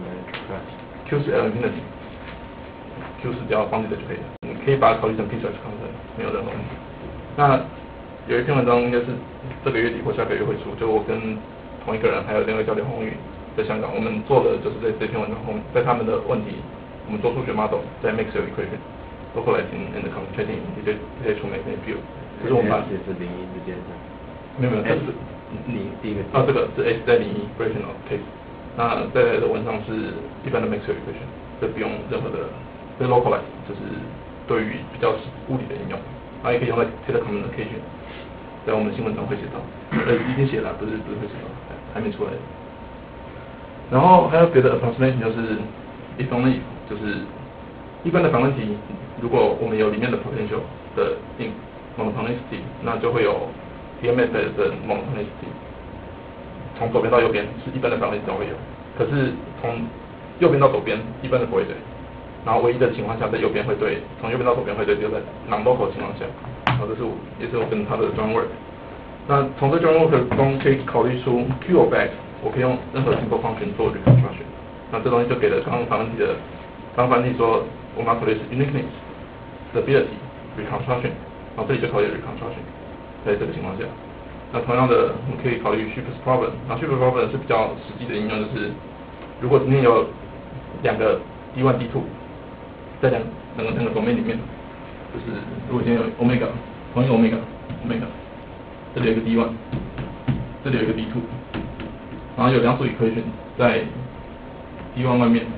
S2: ？Q 是 L infinity，Q 是只要放进的就可以了，你可以把它考虑成 Piecewise constant， 没有任何问题。那有一篇文章应该是这个月底或下个月会出，就我跟同一个人还有另外一个叫刘宏宇在香港，我们做的就是在这篇文章后面，在他们的问题，我们做数学 model， 在 Maxwell equation、localizing and concentrating 这些这些出 magnetic field， 可是我们把
S1: 也是零一之间的，
S2: 没有没有，这是
S1: 零第一个
S2: 啊这个是 S 在零一 Gratian case， 那再来的文章是一般的 Maxwell equation， 这不用任何的，这 localize 就是对于比较物理的应用，然后也可以用在 telecommunication。在我们新闻上会写到，呃，已经写了，不是不是会写到，还没出来。然后还有别的 approximation， 就是 if only if， 就是一般的反问题，如果我们有里面的 potential 的 in monotonicity， 那就会有 D M S 的 monotonicity， 从左边到右边是一般的反问题都会有，可是从右边到左边一般的不会对，然后唯一的情况下在右边会对，从右边到左边会对，只有在 non-local 情况下。然后这是我也是我跟他的专 work。那从这专 work 中可以考虑出 Q or back， 我可以用任何 simple function 做 reconstruction。那这东西就给了刚刚反问题的，刚刚反问题说我们要考虑是 uniqueness、stability、reconstruction， 然后这里就考虑 reconstruction， 在这个情况下。那同样的，我们可以考虑 Shipper's problem， 然后 Shipper's problem 是比较实际的应用，就是如果今天有两个 D 一 D 二 在两两个两个 domain 里面，就是如果今天有 omega， 同一个 omega omega， 这里有一个 D 一， 这里有一个 D 二， 然后有两组 equation 在 D 一 外面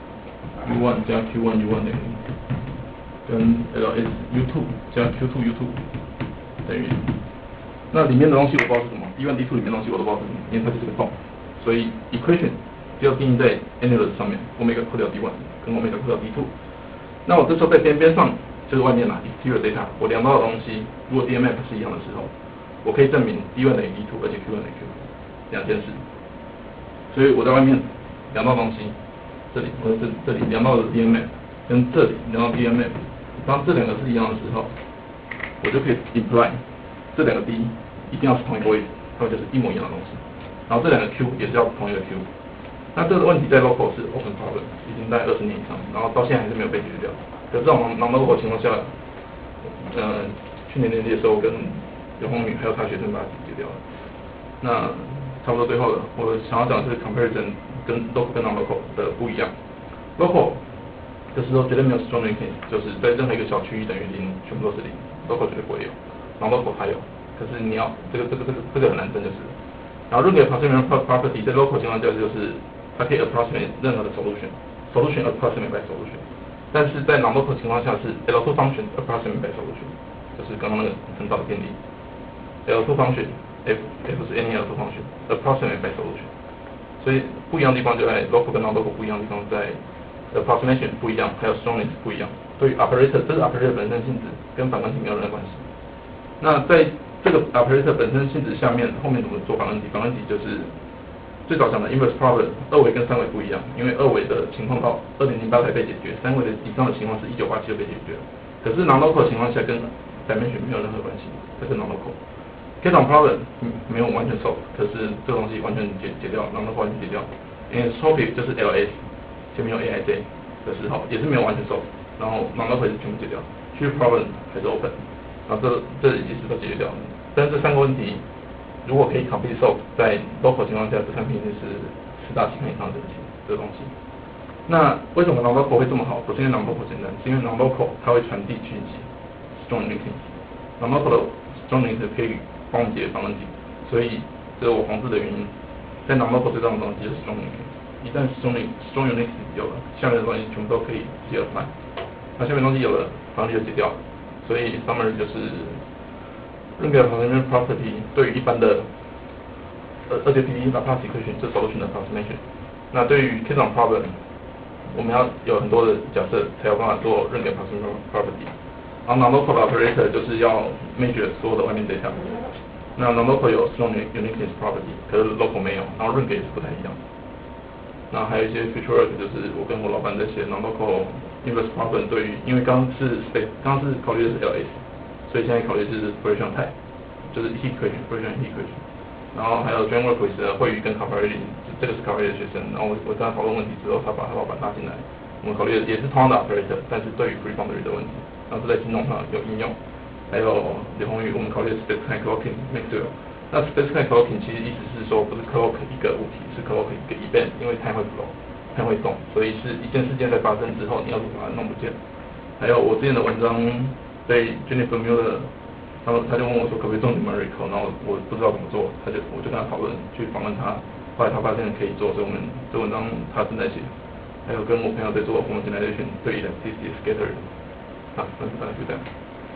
S2: U 一 加 Q 一 U 一 等于，跟 L S U 二 加 Q 二 U 二等于。那里面的东西我不知道是什么 ，D 一 D 二 里面的东西我都不知道是什么，因为它就是个洞，所以 equation 就要定义在 annulus 上面 ，omega 扣掉 D 一 跟 omega 扣掉 D 二。那我这时候在边边上就是外面啦 exterior data， 我量到的东西如果 D M F 是一样的时候，我可以证明 D 一 等于 D 二， 而且 Q 一等于 Q 二，两件事。所以我在外面量到东西，这里或者这这里量到的 D M F 跟这里量到 D M F， 当这两个是一样的时候，我就可以 imply 这两个 D 一定要是同一个位置，它们就是一模一样的东西。然后这两个 Q 也是要同一个 Q。那这个问题在 local 是 open problem， 已经在二十年以上，然后到现在还是没有被解决掉。可是这种 non-local 情况下，呃，去年年底的时候跟刘宏宇还有他学生把它解决掉了。那差不多最后了，我想要讲的是 comparison 跟 local 跟 non-local 的不一样。local 就是说绝对没有 strong uniqueness， 就是在任何一个小区域等于零，全部都是零 ，local 绝对不会有 ，non-local 还有。可是你要这个这个这个这个很难真就是，然后任何 approximate property 在 local 情况下就是它可以 approximate 任何的 solution，solution approximate by solution， 但是在 non-local 情况下是 L 二 function approximate by solution， 就是刚刚那个很早的定理 ，L 二 function f f 是 any L 二 function approximate by solution， 所以不一样的地方就在 local 跟 non-local 不一样的地方在 approximation 不一样，还有 strongness 不一样。对于 operator， 这是 operator 本身性质跟反关系没有任何关系。那在这个 operator 本身性质下面，后面怎么做反问题？反问题就是最早讲的 inverse problem， 二维跟三维不一样，因为二维的情况到二点零八才被解决，三维的以上的情况是一九八七就被解决了。可是 non-local 的情况下跟 dimension 没有任何关系，这是 non-local。case on problem 没有完全 solve， 可是这个东西完全解解掉 ，non-local 完全解掉。因为 solve 就是 L S 前面有 A I J 的时候也是没有完全 solve， 然后 non-local 是全部解掉 ，true problem 还是 open。然后这这也是都解决掉了，但是这三个问题如果可以 complete solve， 在 local 情况下，这三篇一定是四大期刊以上的这个东西。那为什么 non-local 会这么好？不是因为 non-local 简单，是因为 non-local 它会传递讯息 strong uniqueness，non-local 的 strong uniqueness 可以帮我们解决反问题，所以这是我红字的原因。在 non-local 最重要的东西就是 strong uniqueness， 一旦 strong strong uniqueness 有了，下面的东西全部都可以直接 apply。那下面东西有了，反问题就解掉了。所以 summary 就是任何 approximation property 对于一般的呃二阶 P D E Laplace equation 是 solution approximation。那对于 case on problem， 我们要有很多的假设才有办法做任何 approximation property。然后 non-local operator 就是要 measure 所有的外面 data。那 non-local 有 strong uniqueness property， 可是 local 没有，然后任何也是不太一样。那还有一些 future work 就是我跟我老板在写 non-local inverse problem 对于，因为刚刚是 space， 刚刚是考虑的是 L S， 所以现在考虑的是 Poisson type， 就是 heat equation Poisson heat equation。然后还有 joint work with 惠宇跟卡帕瑞林，这个是卡帕瑞的学生，然后我我跟他讨论问题之后，他把他老板拉进来，我们考虑的也是同样的 operator， 但是对于 free boundary 的问题，然后是在金融上有应用。还有李宏宇，我们考虑的是 space-time clocking Maxwell。那 space-time clocking 其实意思是说不是 clock 一个物体，是 clock 一个 event， 因为 time 会 flow。它会动，所以是一件事件在发生之后，你要如何把它弄不见。还有我之前的文章被 Jennifer Miller， 他他就问我说可不可以做 numerical， 然后我不知道怎么做，他就我就跟他讨论，去访问他，后来他发现可以做，所以我们这文章他正在写。还有跟我朋友在做 homogenization 对 elasticity scatter。好，那大概就这样。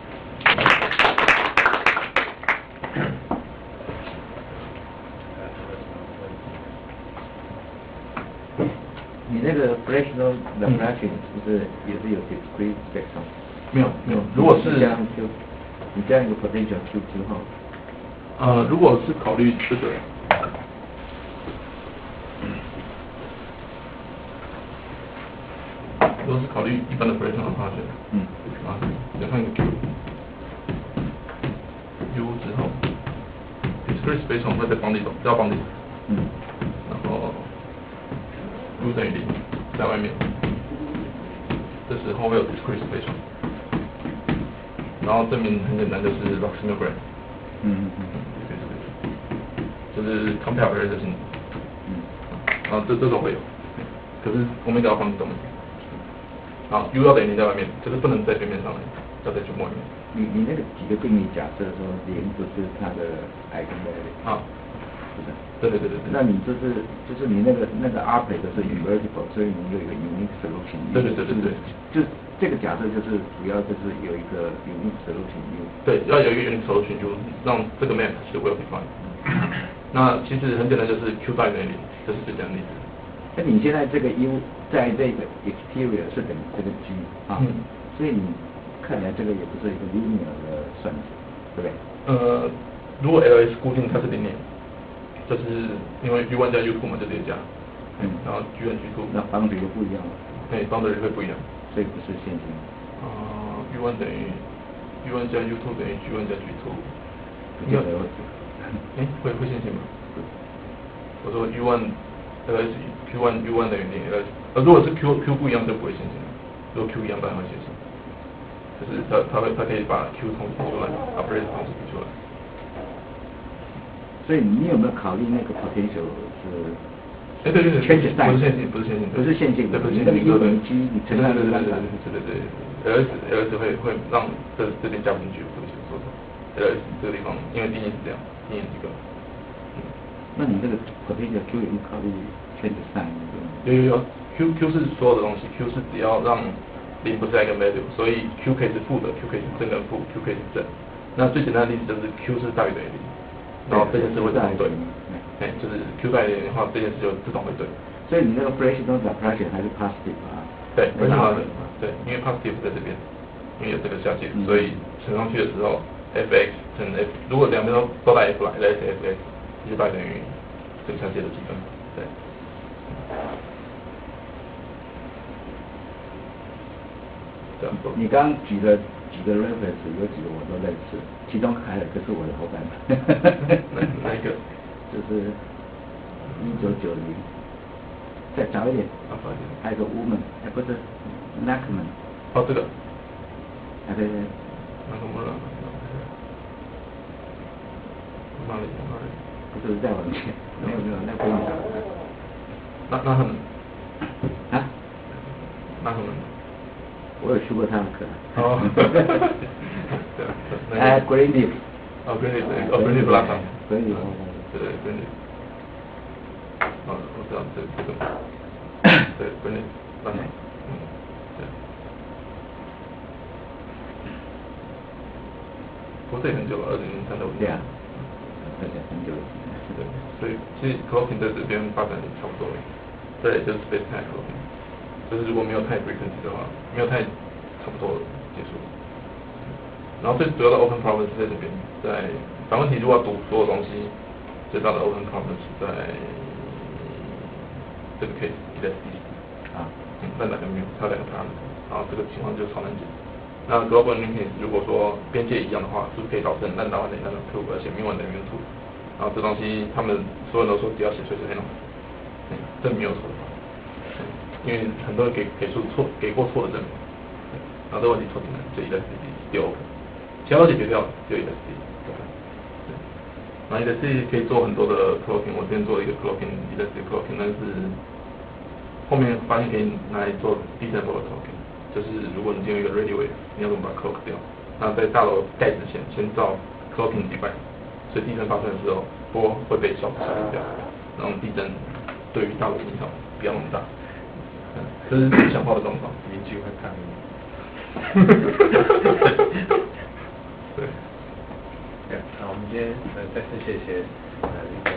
S1: 你那个 fractional Laplacian 是不是也是有 discrete spectrum？
S2: 没有没有，如果是
S1: 这样就你这样一个 potential Q 之后，
S2: 呃，如果是考虑这个，如果是考虑一般的 fractional Laplacian， 嗯，啊，再看一个 Q，U 之后 discrete spectrum 会在帮里走，要帮里，嗯，然后。U 等于零，在外面。 这时候会有 discrete spatial， 然后证明很简单，就是 Roxy Milgram，
S5: 嗯嗯嗯，
S2: 就是 compare variation，
S5: 嗯，
S2: 然后这这种会有，可是我们只要放动。好 ，U 要等于零在外面，就是不能在边面上面，要在球外面。
S5: 你你那个几个定义假设说零不是它的 eigenvalue，
S2: 啊，
S5: 是的，
S2: 对对对对对。
S5: 那你就是就是你那个那个 operator 是 invertible， 所以你有一个 unique solution。
S2: 对对对对对。
S5: 就这个假设就是主要就是有一个 unique solution U。
S2: 对，要有一个 unique solution U， 让这个 map 是 well defined。那其实很简单，就是 Q 大于等于零，这是最简单的例子。
S5: 那你现在这个 U 在这个 exterior 是等于这个 G 啊，嗯、所以你看起来这个也不是一个 linear 的算子，对不对？
S2: 呃，如果 L S 固定它是 linear， 就是因为 U 一 加 U 二 嘛就叠加，嗯，然后 G 一 G 二，
S5: 那 boundary 就不一样了。
S2: 对 ，boundary 会不一样，
S5: 所以不是线性。
S2: 啊、呃、，U 一 等于 U 一 加 U 二 等于 G 一 加 G 二。
S5: 应该
S2: 哎，会会线性吗？我说 U 一 L S Q 一 U 一 等于零 L S， 呃，如果是 Q Q 不一样就不会线性了，如果 Q 一样当然会线性，就是它它会它可以把 Q 同时提出来 ，operator 同时提出来。
S5: 所以你有没有考虑那个 potential 是？
S2: 哎，对对对，
S5: 圈子带
S2: 不是线性，不是线性，
S5: 不是线性，
S2: 对，不是线性，
S5: 那个 U 等于 G， 你
S2: 对
S5: 乘上
S2: 对对对
S5: 那个
S2: 对对对对 ，L S L S 会会让这这边加不进去，对不起，我说错 ，L S 这个地方因为定义是这样，定义这个。
S5: 那你这个 potential Q 有没有考虑圈子带？
S2: 有有有 ，Q Q 是所有的东西 ，Q 是只要让零不是 eigenvalue， 所以 Q 可以是负的 ，Q 可以是正跟负 ，Q 可以是正。那最简单的例子就是 Q 是大于等于零，然后这件事会自动对，哎，就是 Q 大于零的话，这件事就自动会对。
S5: 所以你那个 fractional depression 还是 positive 啊？
S2: 对 fractional 对，因为 positive 在这边，因为有这个下界，所以乘上去的时候 ，f_x 乘 f， 如果两边都都带 f 来，来是 f_x， 就大于等于这个下界的积分，对。
S5: 你刚刚举的几个 reference 有几个我都认识，其中还有一个是我的老板。
S2: 哪哪一个？
S5: 就是一九九零，再早一点，
S2: 啊，早一点。
S5: 还有个 woman， 哎，不是 Nachman。
S2: 哦，这个。
S5: 啊，对对。
S2: 那个么了？哪里哪里？
S5: 不是再往前，没有没有，那不用找。
S2: 那那很。
S5: 啊？
S2: 那很。
S5: 我有去过他的课。
S2: 哦。
S5: 对。哎 ，Greenleaf。
S2: 哦 ，Greenleaf， 哦 ，Greenleaf 拉上。
S5: Greenleaf。
S2: 对 ，Greenleaf。哦，我知道这这个。对 ，Greenleaf 拉上。嗯，对。不过这也很久了，二零零三到五年。
S5: 对啊。而且很久了。
S2: 对，所以其实 clocking 在这边发展差不多了。对，就是 space time clocking。就是如果没有太 frequency 的话，没有太差不多结束。然后最主要的 open problem 是在这边，在反问题如果要读所有东西，最大的 open problem 是在这个 case elasticity 啊，嗯，那两个没有，它两个 parameter，然后这个情况就超难解。那 global linkage 如果说边界一样的话，是不是可以导致烂到one等于烂到two，而且min one等于min two？然后这东西他们所有人都说只要写碎碎念，嗯，这没有错。因为很多人给给出错给过错的证明，然后这个问题错进来，就 elasticity 丢 open， 其他都解决掉了，就 elasticity open。对，然后 elasticity 可以做很多的 clocking， 我之前做了一个 clocking elasticity clocking， 但是后面发现可以拿来做 decouple 的 clocking， 就是如果你进入一个 radio wave， 你要怎么把 clock 掉？那在大楼盖之前，先造 clocking device， 所以地震发生的时候，波会被消消掉，然后地震对于大楼影响不要那么大。这是理想化的状况，
S1: 邻居会抗议。
S2: 对。
S1: 好，我们今天呃再次谢谢呃。